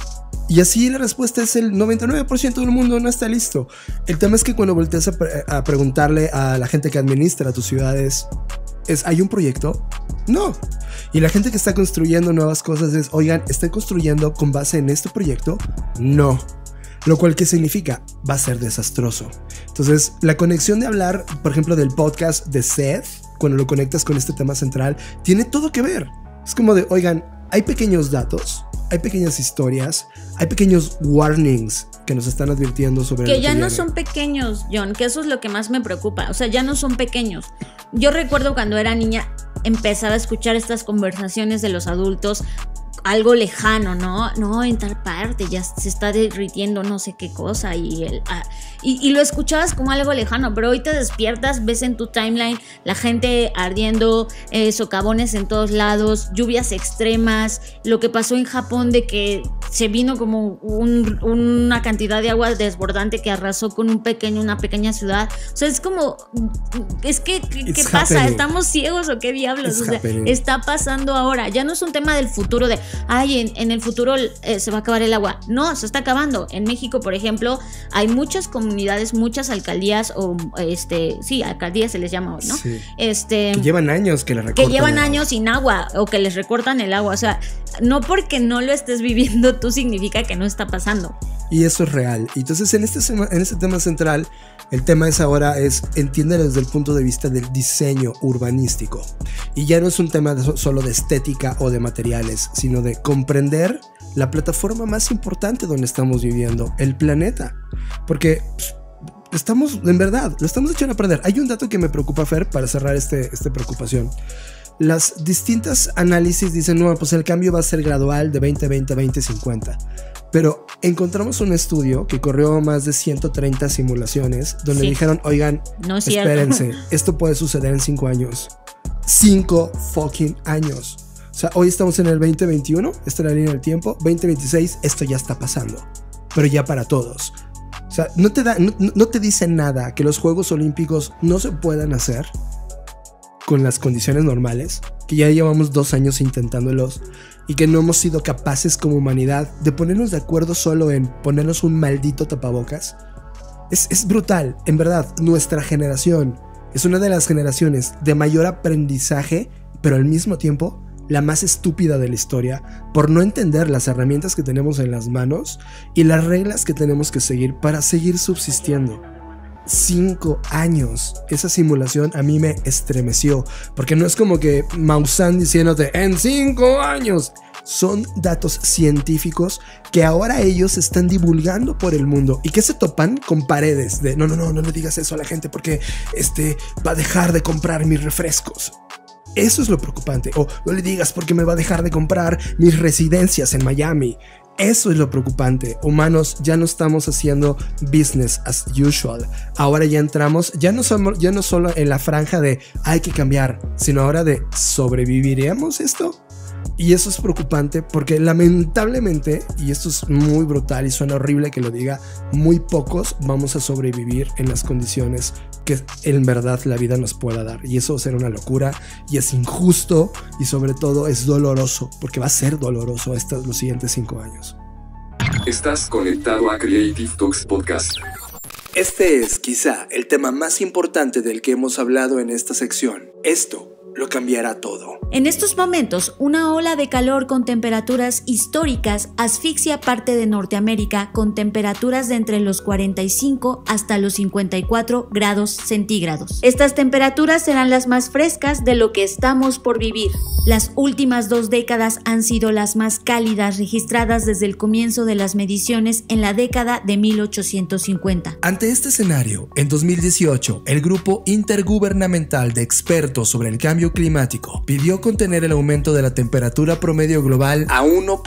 Y así la respuesta es el 99% del mundo no está listo. El tema es que cuando volteas a preguntarle a la gente que administra tus ciudades, ¿hay un proyecto? No. Y la gente que está construyendo nuevas cosas es, oigan, ¿están construyendo con base en este proyecto? No. Lo cual, ¿qué significa? Va a ser desastroso. Entonces, la conexión de hablar, por ejemplo, del podcast de Seth, cuando lo conectas con este tema central, tiene todo que ver. Es como de, oigan, hay pequeños datos, hay pequeñas historias, hay pequeños warnings que nos están advirtiendo sobre que lo que ya no viene. son pequeños, John, que eso es lo que más me preocupa. O sea, ya no son pequeños. Yo recuerdo cuando era niña empezaba a escuchar estas conversaciones de los adultos, algo lejano, ¿no? No, en tal parte ya se está derritiendo no sé qué cosa y lo escuchabas como algo lejano, pero hoy te despiertas, ves en tu timeline la gente ardiendo, socavones en todos lados, lluvias extremas, lo que pasó en Japón de que se vino como una cantidad de agua desbordante que arrasó con una pequeña ciudad. O sea, es como, es que, ¿qué pasa? Happening. ¿Estamos ciegos o qué diablos? O sea, Happening. está pasando ahora. Ya no es un tema del futuro de, ay, en el futuro se va a acabar el agua. No, se está acabando. En México, por ejemplo, hay muchas comunidades, muchas alcaldías o alcaldías se les llama hoy, ¿no? Sí. Que llevan años que le recortan. llevan el agua. años sin agua o que les recortan el agua. O sea, no porque no lo estés viviendo tú significa que no está pasando. Y eso es real. Y entonces en este tema central, el tema entiéndelo desde el punto de vista del diseño urbanístico. Y ya no es un tema solo de estética o de materiales, sino de comprender la plataforma más importante donde estamos viviendo, el planeta. Porque estamos, en verdad, lo estamos echando a perder. Hay un dato que me preocupa, Fer, para cerrar esta preocupación. Las distintas análisis dicen, no, pues el cambio va a ser gradual de 2020 a 2050. Pero encontramos un estudio que corrió más de 130 simulaciones donde dijeron, oigan, no es cierto. Espérense, esto puede suceder en 5 años. 5 fucking años. O sea, hoy estamos en el 2021, esta es la línea del tiempo. 2026, esto ya está pasando. Pero ya para todos. O sea, no te dice nada que los Juegos Olímpicos no se puedan hacer con las condiciones normales, que ya llevamos 2 años intentándolos y que no hemos sido capaces como humanidad de ponernos de acuerdo solo en ponernos un maldito tapabocas. Es brutal, en verdad. Nuestra generación es una de las generaciones de mayor aprendizaje, pero al mismo tiempo la más estúpida de la historia, por no entender las herramientas que tenemos en las manos y las reglas que tenemos que seguir para seguir subsistiendo. 5 años. Esa simulación a mí me estremeció, porque no es como que Maussan diciéndote en 5 años. Son datos científicos que ahora ellos están divulgando por el mundo y que se topan con paredes de no le digas eso a la gente porque va a dejar de comprar mis refrescos. Eso es lo preocupante. O no le digas porque me va a dejar de comprar mis residencias en Miami. Eso es lo preocupante. Humanos, ya no estamos haciendo business as usual. Ahora ya entramos, ya no solo en la franja de hay que cambiar, sino ahora de ¿sobreviviremos esto? Y eso es preocupante porque lamentablemente, y esto es muy brutal y suena horrible que lo diga, muy pocos vamos a sobrevivir en las condiciones que en verdad la vida nos pueda dar. Y eso será una locura y es injusto y sobre todo es doloroso, porque va a ser doloroso los siguientes 5 años. Estás conectado a Creative Talks Podcast. Este es quizá el tema más importante del que hemos hablado en esta sección. Esto lo cambiará todo. En estos momentos, una ola de calor con temperaturas históricas asfixia parte de Norteamérica con temperaturas de entre los 45 hasta los 54 grados centígrados. Estas temperaturas serán las más frescas de lo que estamos por vivir. Las últimas 2 décadas han sido las más cálidas registradas desde el comienzo de las mediciones en la década de 1850. Ante este escenario, en 2018, el Grupo Intergubernamental de Expertos sobre el Cambio Climático pidió contener el aumento de la temperatura promedio global a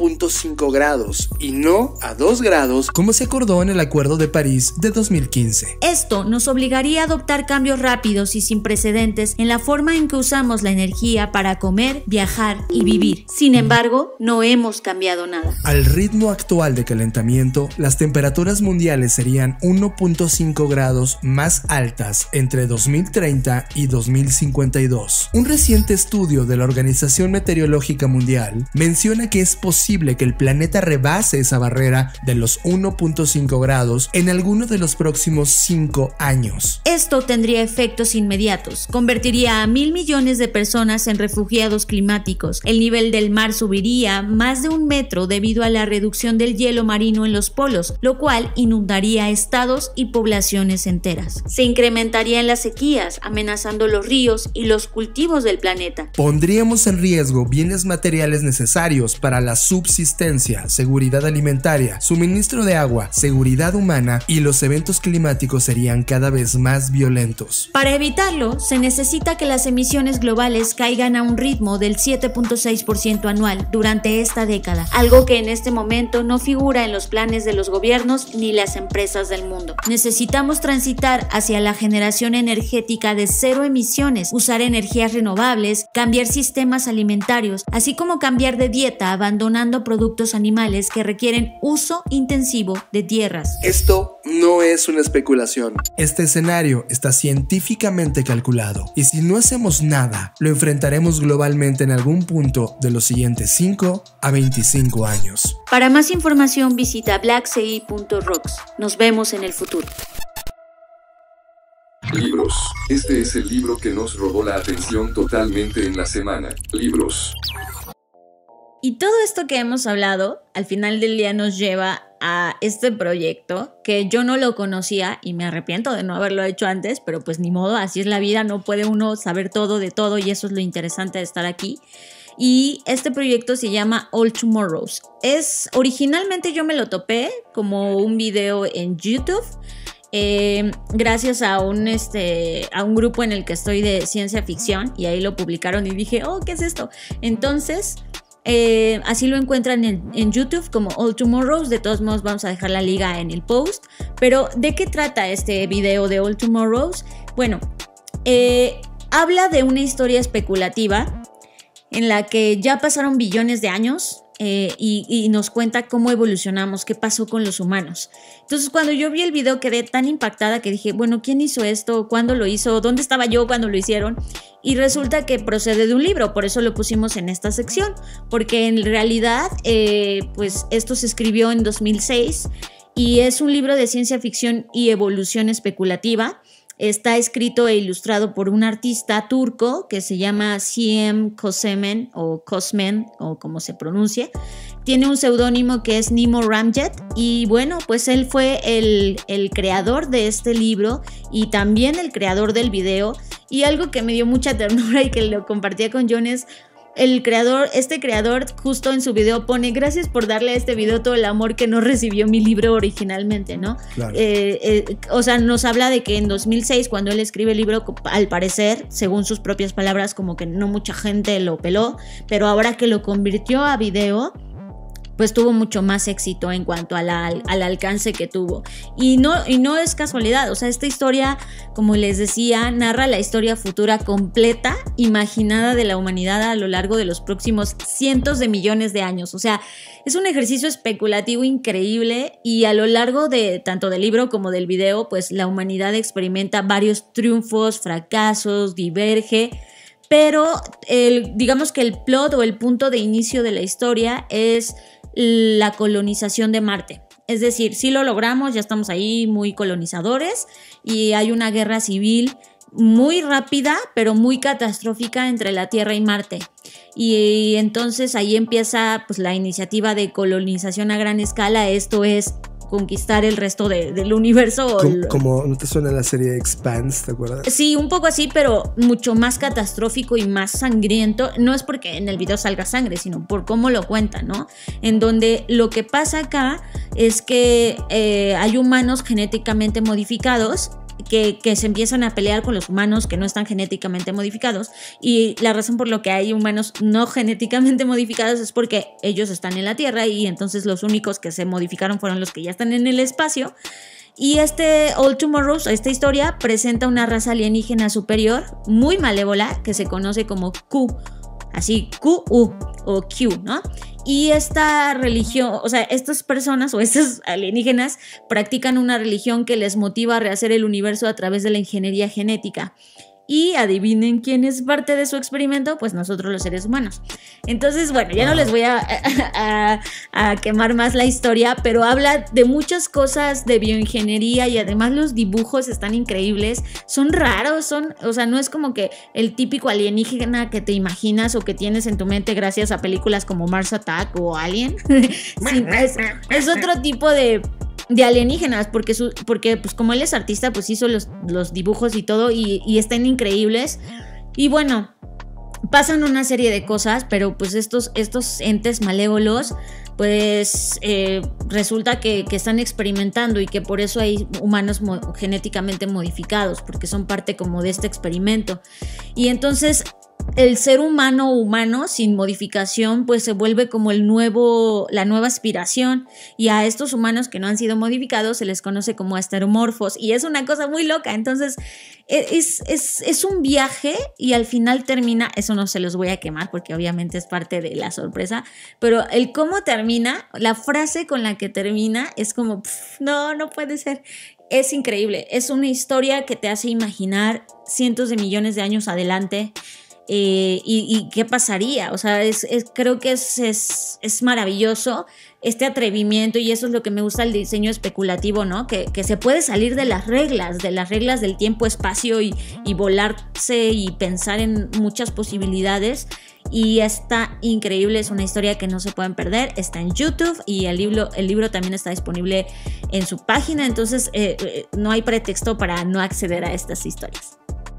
1.5 grados y no a 2 grados como se acordó en el Acuerdo de París de 2015. Esto nos obligaría a adoptar cambios rápidos y sin precedentes en la forma en que usamos la energía para comer, viajar y vivir. Sin embargo, no hemos cambiado nada. Al ritmo actual de calentamiento, las temperaturas mundiales serían 1.5 grados más altas entre 2030 y 2052. Un reciente estudio de la Organización Meteorológica Mundial menciona que es posible que el planeta rebase esa barrera de los 1.5 grados en alguno de los próximos 5 años. Esto tendría efectos inmediatos, convertiría a 1.000 millones de personas en refugiados climáticos, el nivel del mar subiría más de 1 metro debido a la reducción del hielo marino en los polos, lo cual inundaría estados y poblaciones enteras. Se incrementarían las sequías, amenazando los ríos y los cultivos del planeta. Pondríamos en riesgo bienes materiales necesarios para la subsistencia, seguridad alimentaria, suministro de agua, seguridad humana, y los eventos climáticos serían cada vez más violentos. Para evitarlo, se necesita que las emisiones globales caigan a un ritmo del 7.6% anual durante esta década, algo que en este momento no figura en los planes de los gobiernos ni las empresas del mundo. Necesitamos transitar hacia la generación energética de cero emisiones, usar energías renovables, cambiar sistemas alimentarios, así como cambiar de dieta abandonando productos animales que requieren uso intensivo de tierras. Esto no es una especulación. Este escenario está científicamente calculado y si no hacemos nada, lo enfrentaremos globalmente en algún punto de los siguientes 5 a 25 años. Para más información visita blackci.rocks. Nos vemos en el futuro. Libros. Este es el libro que nos robó la atención totalmente en la semana. Libros. Y todo esto que hemos hablado, al final del día nos lleva a este proyecto que yo no lo conocía y me arrepiento de no haberlo hecho antes, pero pues ni modo, así es la vida, no puede uno saber todo de todo y eso es lo interesante de estar aquí. Y este proyecto se llama All Tomorrows. Originalmente yo me lo topé como un video en YouTube. Gracias a un grupo en el que estoy de ciencia ficción y ahí lo publicaron y dije, oh, ¿qué es esto? Entonces, así lo encuentran en YouTube como All Tomorrows. De todos modos vamos a dejar la liga en el post. Pero ¿de qué trata este video de All Tomorrows? Bueno, habla de una historia especulativa en la que ya pasaron billones de años. Y nos cuenta cómo evolucionamos, qué pasó con los humanos. Entonces cuando yo vi el video quedé tan impactada que dije, bueno, ¿quién hizo esto? ¿Cuándo lo hizo? ¿Dónde estaba yo cuando lo hicieron? Y resulta que procede de un libro, por eso lo pusimos en esta sección, porque en realidad pues esto se escribió en 2006 y es un libro de ciencia ficción y evolución especulativa. Está escrito e ilustrado por un artista turco que se llama Siem Kösemen o Cosmen o como se pronuncie. Tiene un seudónimo que es Nimo Ramjet y bueno, pues él fue el creador de este libro y también el creador del video. Y algo que me dio mucha ternura y que lo compartía con John es este creador justo en su video pone gracias por darle a este video todo el amor que no recibió mi libro originalmente, ¿no? Claro. O sea, nos habla de que en 2006 cuando él escribe el libro, al parecer, según sus propias palabras, como que no mucha gente lo peló, pero ahora que lo convirtió a video, pues tuvo mucho más éxito en cuanto al alcance que tuvo. Y no es casualidad, o sea, esta historia, como les decía, narra la historia futura completa, imaginada de la humanidad a lo largo de los próximos cientos de millones de años. O sea, es un ejercicio especulativo increíble y a lo largo de tanto del libro como del video, pues la humanidad experimenta varios triunfos, fracasos, diverge. Pero digamos que el plot o el punto de inicio de la historia es la colonización de Marte. Es decir, sí lo logramos, ya estamos ahí muy colonizadores y hay una guerra civil muy rápida pero muy catastrófica entre la Tierra y Marte. Y entonces ahí empieza pues la iniciativa de colonización a gran escala. Esto es conquistar el resto del universo. Como ¿no te suena la serie Expanse, te acuerdas? Sí, un poco así, pero mucho más catastrófico y más sangriento. No es porque en el video salga sangre, sino por cómo lo cuentan, ¿no? En donde lo que pasa acá es que hay humanos genéticamente modificados que se empiezan a pelear con los humanos que no están genéticamente modificados, y la razón por la que hay humanos no genéticamente modificados es porque ellos están en la Tierra y entonces los únicos que se modificaron fueron los que ya están en el espacio. Y All Tomorrows, esta historia presenta una raza alienígena superior muy malévola que se conoce como Q, así Q-U o Q, ¿no? Y esta religión, o sea, estas personas o estos alienígenas practican una religión que les motiva a rehacer el universo a través de la ingeniería genética. Y adivinen quién es parte de su experimento, pues nosotros los seres humanos. Entonces, bueno, ya no les voy a quemar más la historia, pero habla de muchas cosas de bioingeniería y además los dibujos están increíbles, son raros, o sea, no es como que el típico alienígena que te imaginas o que tienes en tu mente gracias a películas como Mars Attack o Alien. Sí, es otro tipo de alienígenas, porque pues como él es artista, pues hizo los dibujos y todo y están increíbles. Y bueno, pasan una serie de cosas, pero pues estos entes malévolos pues resulta que están experimentando y que por eso hay humanos genéticamente modificados, porque son parte como de este experimento. Y entonces el ser humano sin modificación pues se vuelve como la nueva aspiración, y a estos humanos que no han sido modificados se les conoce como asteromorfos, y es una cosa muy loca. Entonces es un viaje y al final termina, eso no se los voy a quemar porque obviamente es parte de la sorpresa, pero el cómo termina, la frase con la que termina es como no puede ser. Es increíble, es una historia que te hace imaginar cientos de millones de años adelante. Y qué pasaría, o sea, creo que es maravilloso este atrevimiento, y eso es lo que me gusta del diseño especulativo, ¿no? Que se puede salir de las reglas del tiempo, espacio y volarse y pensar en muchas posibilidades, y está increíble. Es una historia que no se pueden perder, está en YouTube y el libro también está disponible en su página, entonces no hay pretexto para no acceder a estas historias.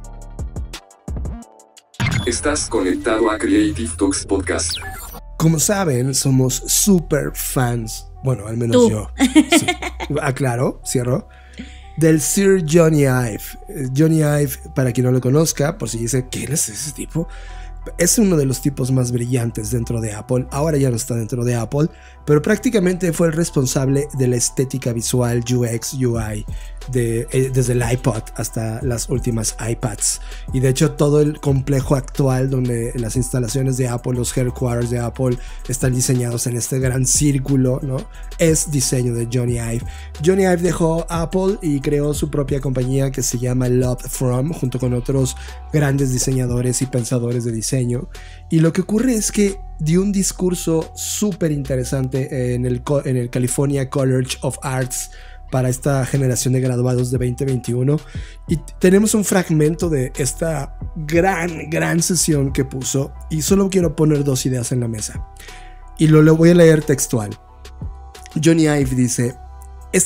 Estás conectado a Creative Talks Podcast. Como saben, somos super fans, bueno, al menos tú. Yo. Sí. Aclaro, cierro. Del Sir Jony Ive. Jony Ive, para quien no lo conozca, por si dice, ¿quién es ese tipo? Es uno de los tipos más brillantes dentro de Apple. Ahora ya no está dentro de Apple, pero prácticamente fue el responsable de la estética visual UX, UI, desde el iPod hasta las últimas iPads. Y de hecho todo el complejo actual donde las instalaciones de Apple, los headquarters de Apple están diseñados en este gran círculo, ¿no? Es diseño de Jony Ive. Jony Ive dejó Apple y creó su propia compañía que se llama Love From, junto con otros grandes diseñadores y pensadores de diseño. Y lo que ocurre es que dio un discurso súper interesante en el California College of Arts para esta generación de graduados de 2021, y tenemos un fragmento de esta gran sesión que puso, y solo quiero poner dos ideas en la mesa y lo voy a leer textual. Jony Ive dice: este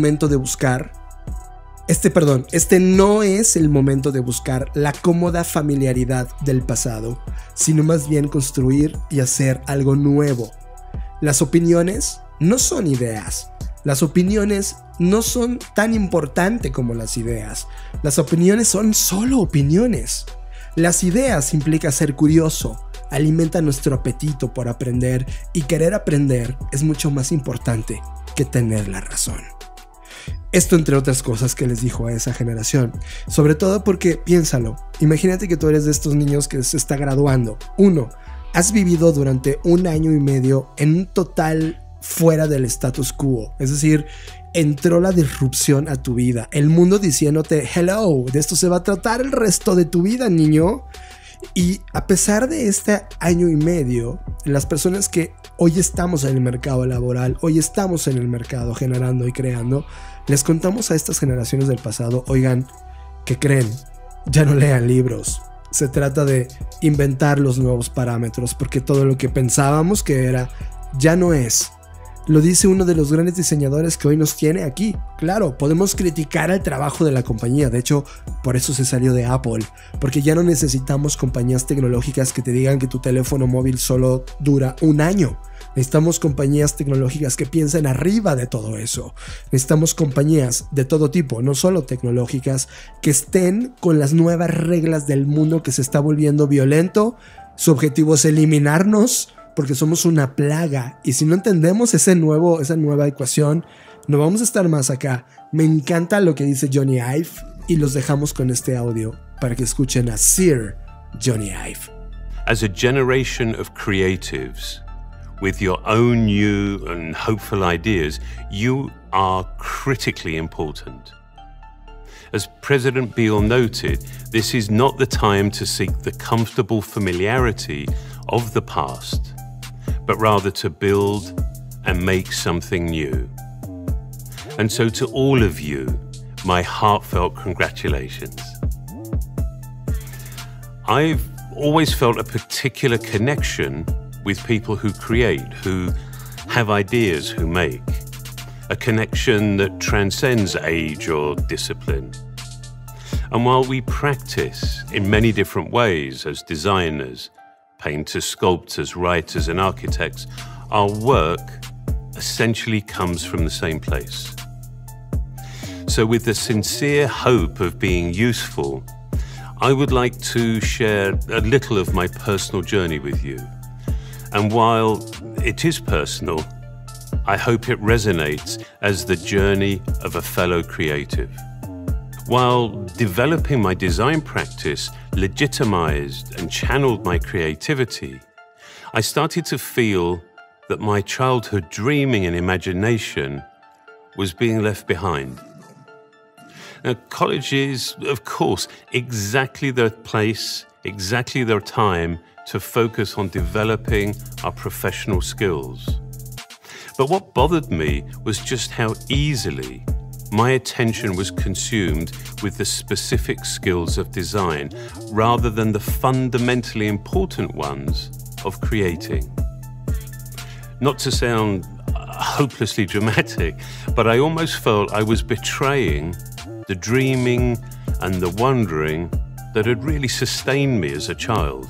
no es el momento de buscar la cómoda familiaridad del pasado, sino más bien construir y hacer algo nuevo. Las opiniones no son ideas. Las opiniones no son tan importantes como las ideas. Las opiniones son solo opiniones. Las ideas implican ser curioso, alimenta nuestro apetito por aprender, y querer aprender es mucho más importante que tener la razón. Esto entre otras cosas que les dijo a esa generación, sobre todo porque, piénsalo, imagínate que tú eres de estos niños que se está graduando. Uno, has vivido durante 1 año y medio en un total fuera del status quo, es decir, entró la disrupción a tu vida, el mundo diciéndote hello, de esto se va a tratar el resto de tu vida, niño. Y a pesar de este 1 año y medio, las personas que hoy estamos en el mercado laboral, hoy estamos en el mercado generando y creando, les contamos a estas generaciones del pasado: oigan, ¿qué creen? Ya no lean libros. Se trata de inventar los nuevos parámetros, porque todo lo que pensábamos que era, ya no es. Lo dice uno de los grandes diseñadores que hoy nos tiene aquí. Claro, podemos criticar el trabajo de la compañía. De hecho, por eso se salió de Apple. Porque ya no necesitamos compañías tecnológicas que te digan que tu teléfono móvil solo dura 1 año. Necesitamos compañías tecnológicas que piensen arriba de todo eso. Necesitamos compañías de todo tipo, no solo tecnológicas, que estén con las nuevas reglas del mundo que se está volviendo violento. Su objetivo es eliminarnos, porque somos una plaga, y si no entendemos esa nueva ecuación, no vamos a estar más acá. Me encanta lo que dice Jony Ive, y los dejamos con este audio para que escuchen a Sir Jony Ive. As a generation of creatives with your own new and hopeful ideas, you are critically important. As President Beale noted, this is not the time to seek the comfortable familiarity of the past, but rather to build and make something new. And so to all of you, my heartfelt congratulations. I've always felt a particular connection with people who create, who have ideas, who make. A connection that transcends age or discipline. And while we practice in many different ways as designers, painters, sculptors, writers, and architects, our work essentially comes from the same place. So with the sincere hope of being useful, I would like to share a little of my personal journey with you. And while it is personal, I hope it resonates as the journey of a fellow creative. While developing my design practice legitimized and channeled my creativity, I started to feel that my childhood dreaming and imagination was being left behind. Now, college is, of course, exactly the place, exactly the time to focus on developing our professional skills. But what bothered me was just how easily my attention was consumed with the specific skills of design rather than the fundamentally important ones of creating. Not to sound hopelessly dramatic, but I almost felt I was betraying the dreaming and the wondering that had really sustained me as a child.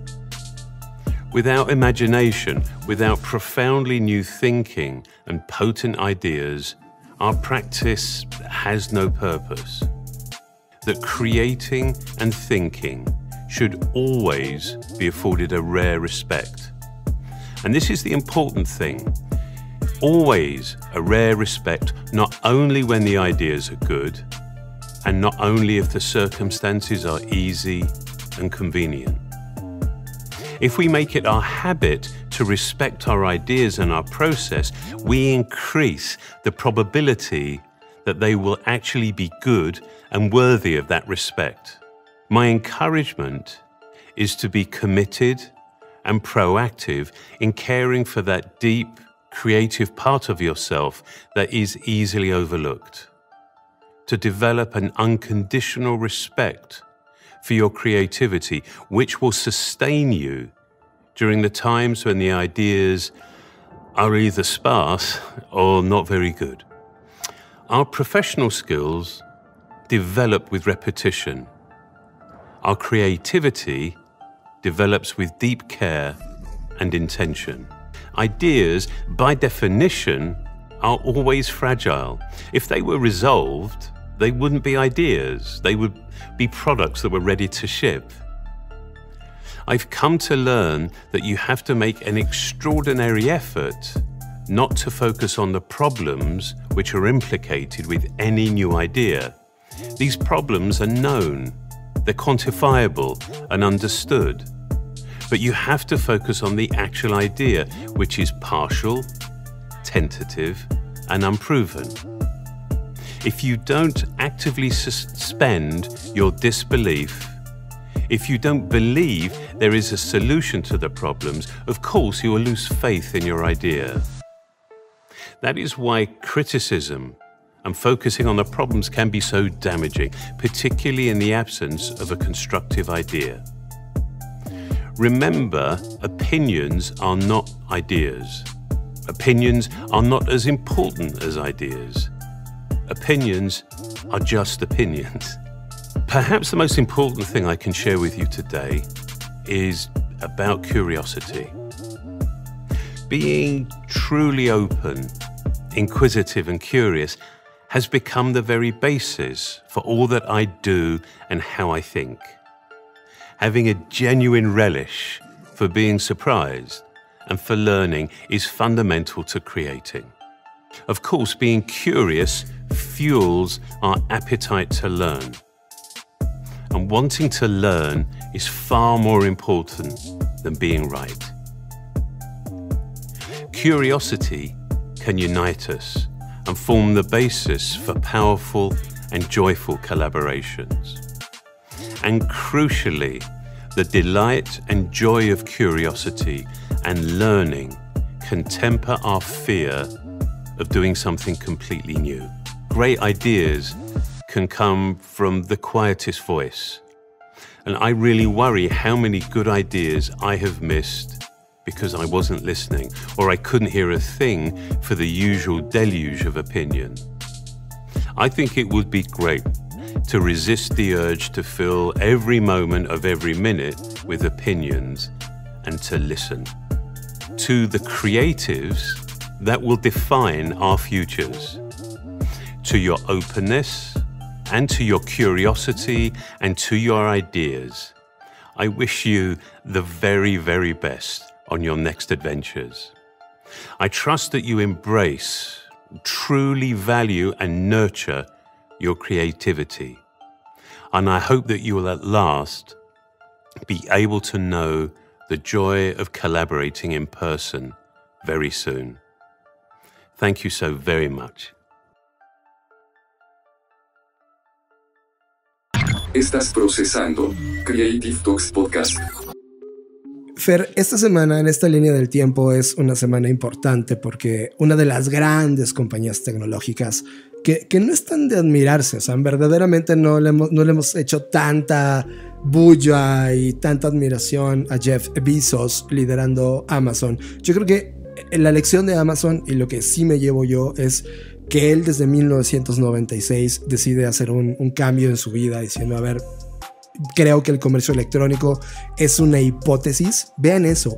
Without imagination, without profoundly new thinking and potent ideas, our practice has no purpose. That creating and thinking should always be afforded a rare respect. And this is the important thing. Always a rare respect, not only when the ideas are good, and not only if the circumstances are easy and convenient. If we make it our habit to respect our ideas and our process, we increase the probability that they will actually be good and worthy of that respect. My encouragement is to be committed and proactive in caring for that deep, creative part of yourself that is easily overlooked. To develop an unconditional respect for your creativity, which will sustain you during the times when the ideas are either sparse or not very good. Our professional skills develop with repetition. Our creativity develops with deep care and intention. Ideas, by definition, are always fragile. If they were resolved, they wouldn't be ideas. They would be products that were ready to ship. I've come to learn that you have to make an extraordinary effort not to focus on the problems which are implicated with any new idea. These problems are known, they're quantifiable and understood. But you have to focus on the actual idea, which is partial, tentative, and unproven. If you don't actively suspend your disbelief, if you don't believe there is a solution to the problems, of course you will lose faith in your idea. That is why criticism and focusing on the problems can be so damaging, particularly in the absence of a constructive idea. Remember, opinions are not ideas. Opinions are not as important as ideas. Opinions are just opinions. Perhaps the most important thing I can share with you today is about curiosity. Being truly open, inquisitive, and curious has become the very basis for all that I do and how I think. Having a genuine relish for being surprised and for learning is fundamental to creating. Of course, being curious fuels our appetite to learn. And wanting to learn is far more important than being right. Curiosity can unite us and form the basis for powerful and joyful collaborations. And crucially, the delight and joy of curiosity and learning can temper our fear of doing something completely new. Great ideas can come from the quietest voice. And I really worry how many good ideas I have missed because I wasn't listening, or I couldn't hear a thing for the usual deluge of opinion. I think it would be great to resist the urge to fill every moment of every minute with opinions and to listen to the creatives that will define our futures, to your openness and to your curiosity and to your ideas. I wish you the very, very best on your next adventures. I trust that you embrace, truly value and nurture your creativity. And I hope that you will at last be able to know the joy of collaborating in person very soon. Thank you so very much. Estás procesando Creative Talks Podcast. Fer, esta semana en esta línea del tiempo es una semana importante porque una de las grandes compañías tecnológicas que no están de admirarse, o sea, verdaderamente no le hemos hecho tanta bulla y tanta admiración a Jeff Bezos liderando Amazon. Yo creo que la lección de Amazon y lo que sí me llevo yo es que él desde 1996 decide hacer un cambio en su vida diciendo, a ver, creo que el comercio electrónico es una hipótesis. Vean eso,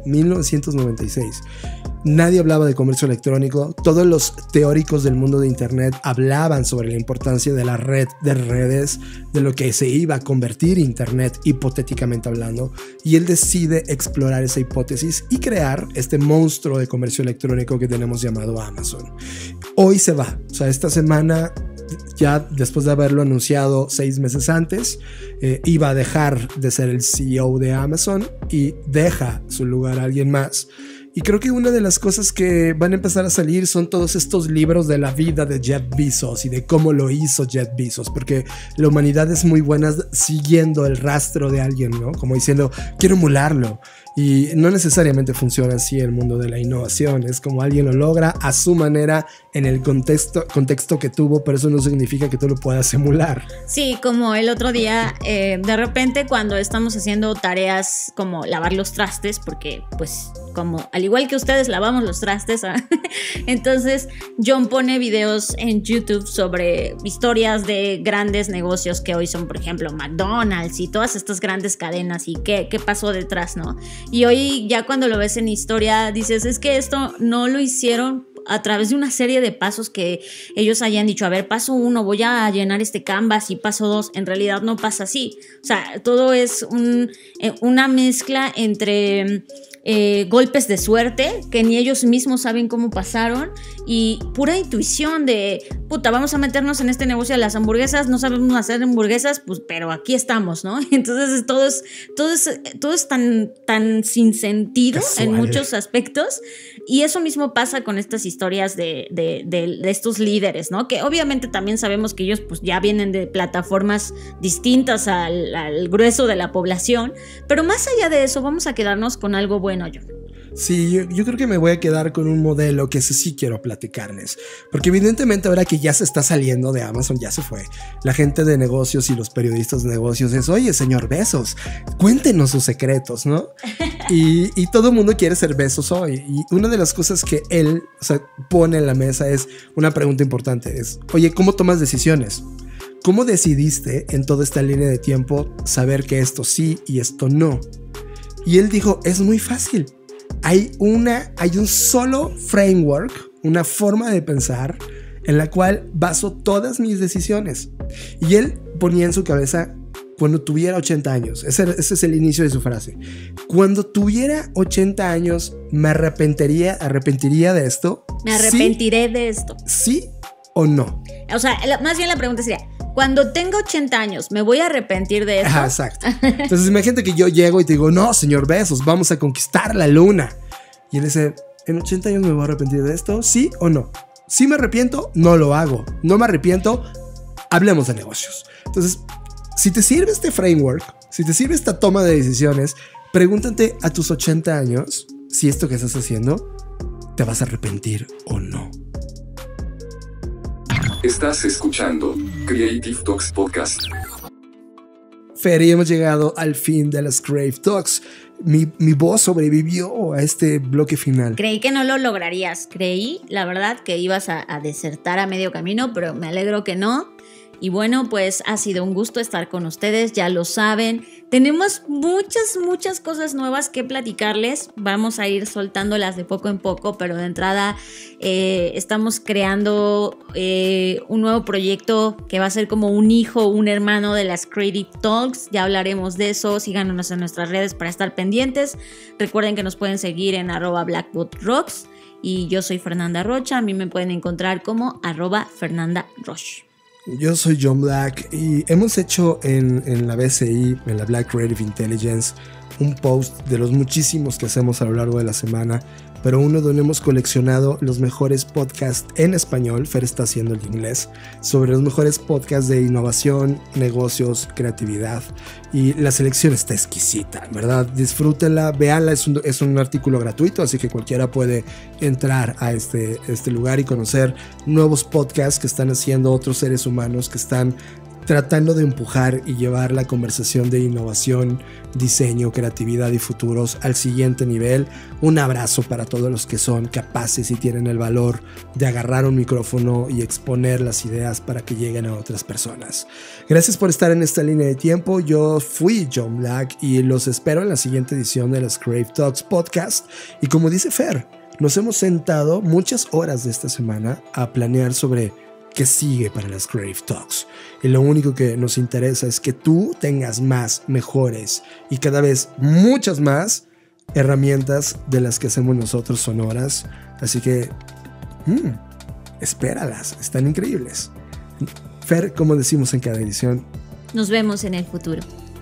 1996. Nadie hablaba de comercio electrónico. Todos los teóricos del mundo de Internet hablaban sobre la importancia de la red de redes, de lo que se iba a convertir Internet, hipotéticamente hablando. Y él decide explorar esa hipótesis y crear este monstruo de comercio electrónico que tenemos llamado Amazon. Hoy se va. O sea, esta semana, ya después de haberlo anunciado 6 meses antes, iba a dejar de ser el CEO de Amazon y deja su lugar a alguien más. Y creo que una de las cosas que van a empezar a salir son todos estos libros de la vida de Jeff Bezos y de cómo lo hizo Jeff Bezos, porque la humanidad es muy buena siguiendo el rastro de alguien, ¿no? Como diciendo, quiero emularlo. Y no necesariamente funciona así el mundo de la innovación. Es como alguien lo logra a su manera en el contexto que tuvo, pero eso no significa que tú lo puedas emular. Sí, como el otro día, de repente cuando estamos haciendo tareas como lavar los trastes, porque pues como al igual que ustedes lavamos los trastes, ¿eh? Entonces John pone videos en YouTube sobre historias de grandes negocios que hoy son, por ejemplo, McDonald's y todas estas grandes cadenas y qué pasó detrás, ¿no? Y hoy ya cuando lo ves en historia dices, es que esto no lo hicieron a través de una serie de pasos que ellos hayan dicho, a ver, paso 1 voy a llenar este canvas y paso 2, en realidad no pasa así. O sea, todo es una mezcla entre golpes de suerte que ni ellos mismos saben cómo pasaron y pura intuición de, puta, vamos a meternos en este negocio de las hamburguesas, no sabemos hacer hamburguesas, pues, pero aquí estamos, ¿no? Entonces todo es tan sin sentido en muchos aspectos, y eso mismo pasa con estas historias de estos líderes, ¿no? Que obviamente también sabemos que ellos pues ya vienen de plataformas distintas al grueso de la población, pero más allá de eso vamos a quedarnos con algo bueno. Sí, yo creo que me voy a quedar con un modelo que ese sí quiero platicarles, porque evidentemente ahora que ya se está saliendo de Amazon, ya se fue, la gente de negocios y los periodistas de negocios es, oye, señor Bezos, cuéntenos sus secretos, ¿no? Y todo el mundo quiere ser Bezos hoy, y una de las cosas que él, o sea, pone en la mesa es una pregunta importante, es, oye, ¿cómo tomas decisiones? ¿Cómo decidiste en toda esta línea de tiempo saber que esto sí y esto no? Y él dijo, es muy fácil. Hay un solo framework, una forma de pensar en la cual baso todas mis decisiones. Y él ponía en su cabeza, cuando tuviera 80 años, ese es el inicio de su frase, cuando tuviera 80 años, ¿me arrepentiría de esto? ¿Me arrepentiré de esto? ¿Sí o no? O sea, más bien la pregunta sería, cuando tenga 80 años, ¿me voy a arrepentir de esto? Ajá, exacto. Entonces imagínate que yo llego y te digo, no, señor Bezos, vamos a conquistar la luna. Y él dice, ¿en 80 años me voy a arrepentir de esto? ¿Sí o no? Si me arrepiento, no lo hago. No me arrepiento, hablemos de negocios. Entonces, si te sirve este framework, si te sirve esta toma de decisiones, pregúntate a tus 80 años si esto que estás haciendo te vas a arrepentir o no. Estás escuchando Creative Talks Podcast. Fer, y hemos llegado al fin de las Creative Talks. Mi voz sobrevivió a este bloque final. Creí que no lo lograrías. Creí, la verdad, que ibas a desertar a medio camino, pero me alegro que no. Y bueno, pues ha sido un gusto estar con ustedes, ya lo saben. Tenemos muchas cosas nuevas que platicarles. Vamos a ir soltándolas de poco en poco, pero de entrada estamos creando un nuevo proyecto que va a ser como un hijo, un hermano de las Creative Talks. Ya hablaremos de eso. Síganos en nuestras redes para estar pendientes. Recuerden que nos pueden seguir en @blackbotrocks. Y yo soy Fernanda Rocha. A mí me pueden encontrar como @FernandaRoch. Yo soy John Black y hemos hecho en la BCI, en la Black Creative Intelligence, un post de los muchísimos que hacemos a lo largo de la semana, pero uno donde hemos coleccionado los mejores podcasts en español, Fer está haciendo el de inglés, sobre los mejores podcasts de innovación, negocios, creatividad, y la selección está exquisita, ¿verdad? Disfrútenla, véanla, es un artículo gratuito, así que cualquiera puede entrar a este lugar y conocer nuevos podcasts que están haciendo otros seres humanos que están tratando de empujar y llevar la conversación de innovación, diseño, creatividad y futuros al siguiente nivel. Un abrazo para todos los que son capaces y tienen el valor de agarrar un micrófono y exponer las ideas para que lleguen a otras personas. Gracias por estar en esta línea de tiempo. Yo fui John Black y los espero en la siguiente edición de las Creative Talks Podcast. Y como dice Fer, nos hemos sentado muchas horas de esta semana a planear sobre qué sigue para las Creative Talks. Y lo único que nos interesa es que tú tengas más, mejores y cada vez muchas más herramientas de las que hacemos nosotros sonoras. Así que, espéralas, están increíbles. Fer, como decimos en cada edición, nos vemos en el futuro.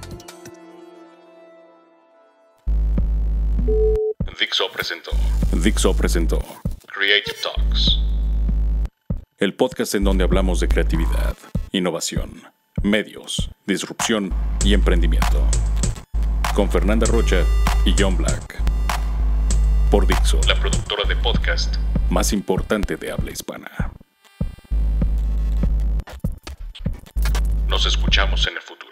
Dixo presentó Creative Talks, el podcast en donde hablamos de creatividad, innovación, medios, disrupción y emprendimiento. Con Fernanda Rocha y John Black. Por Dixo, la productora de podcast más importante de habla hispana. Nos escuchamos en el futuro.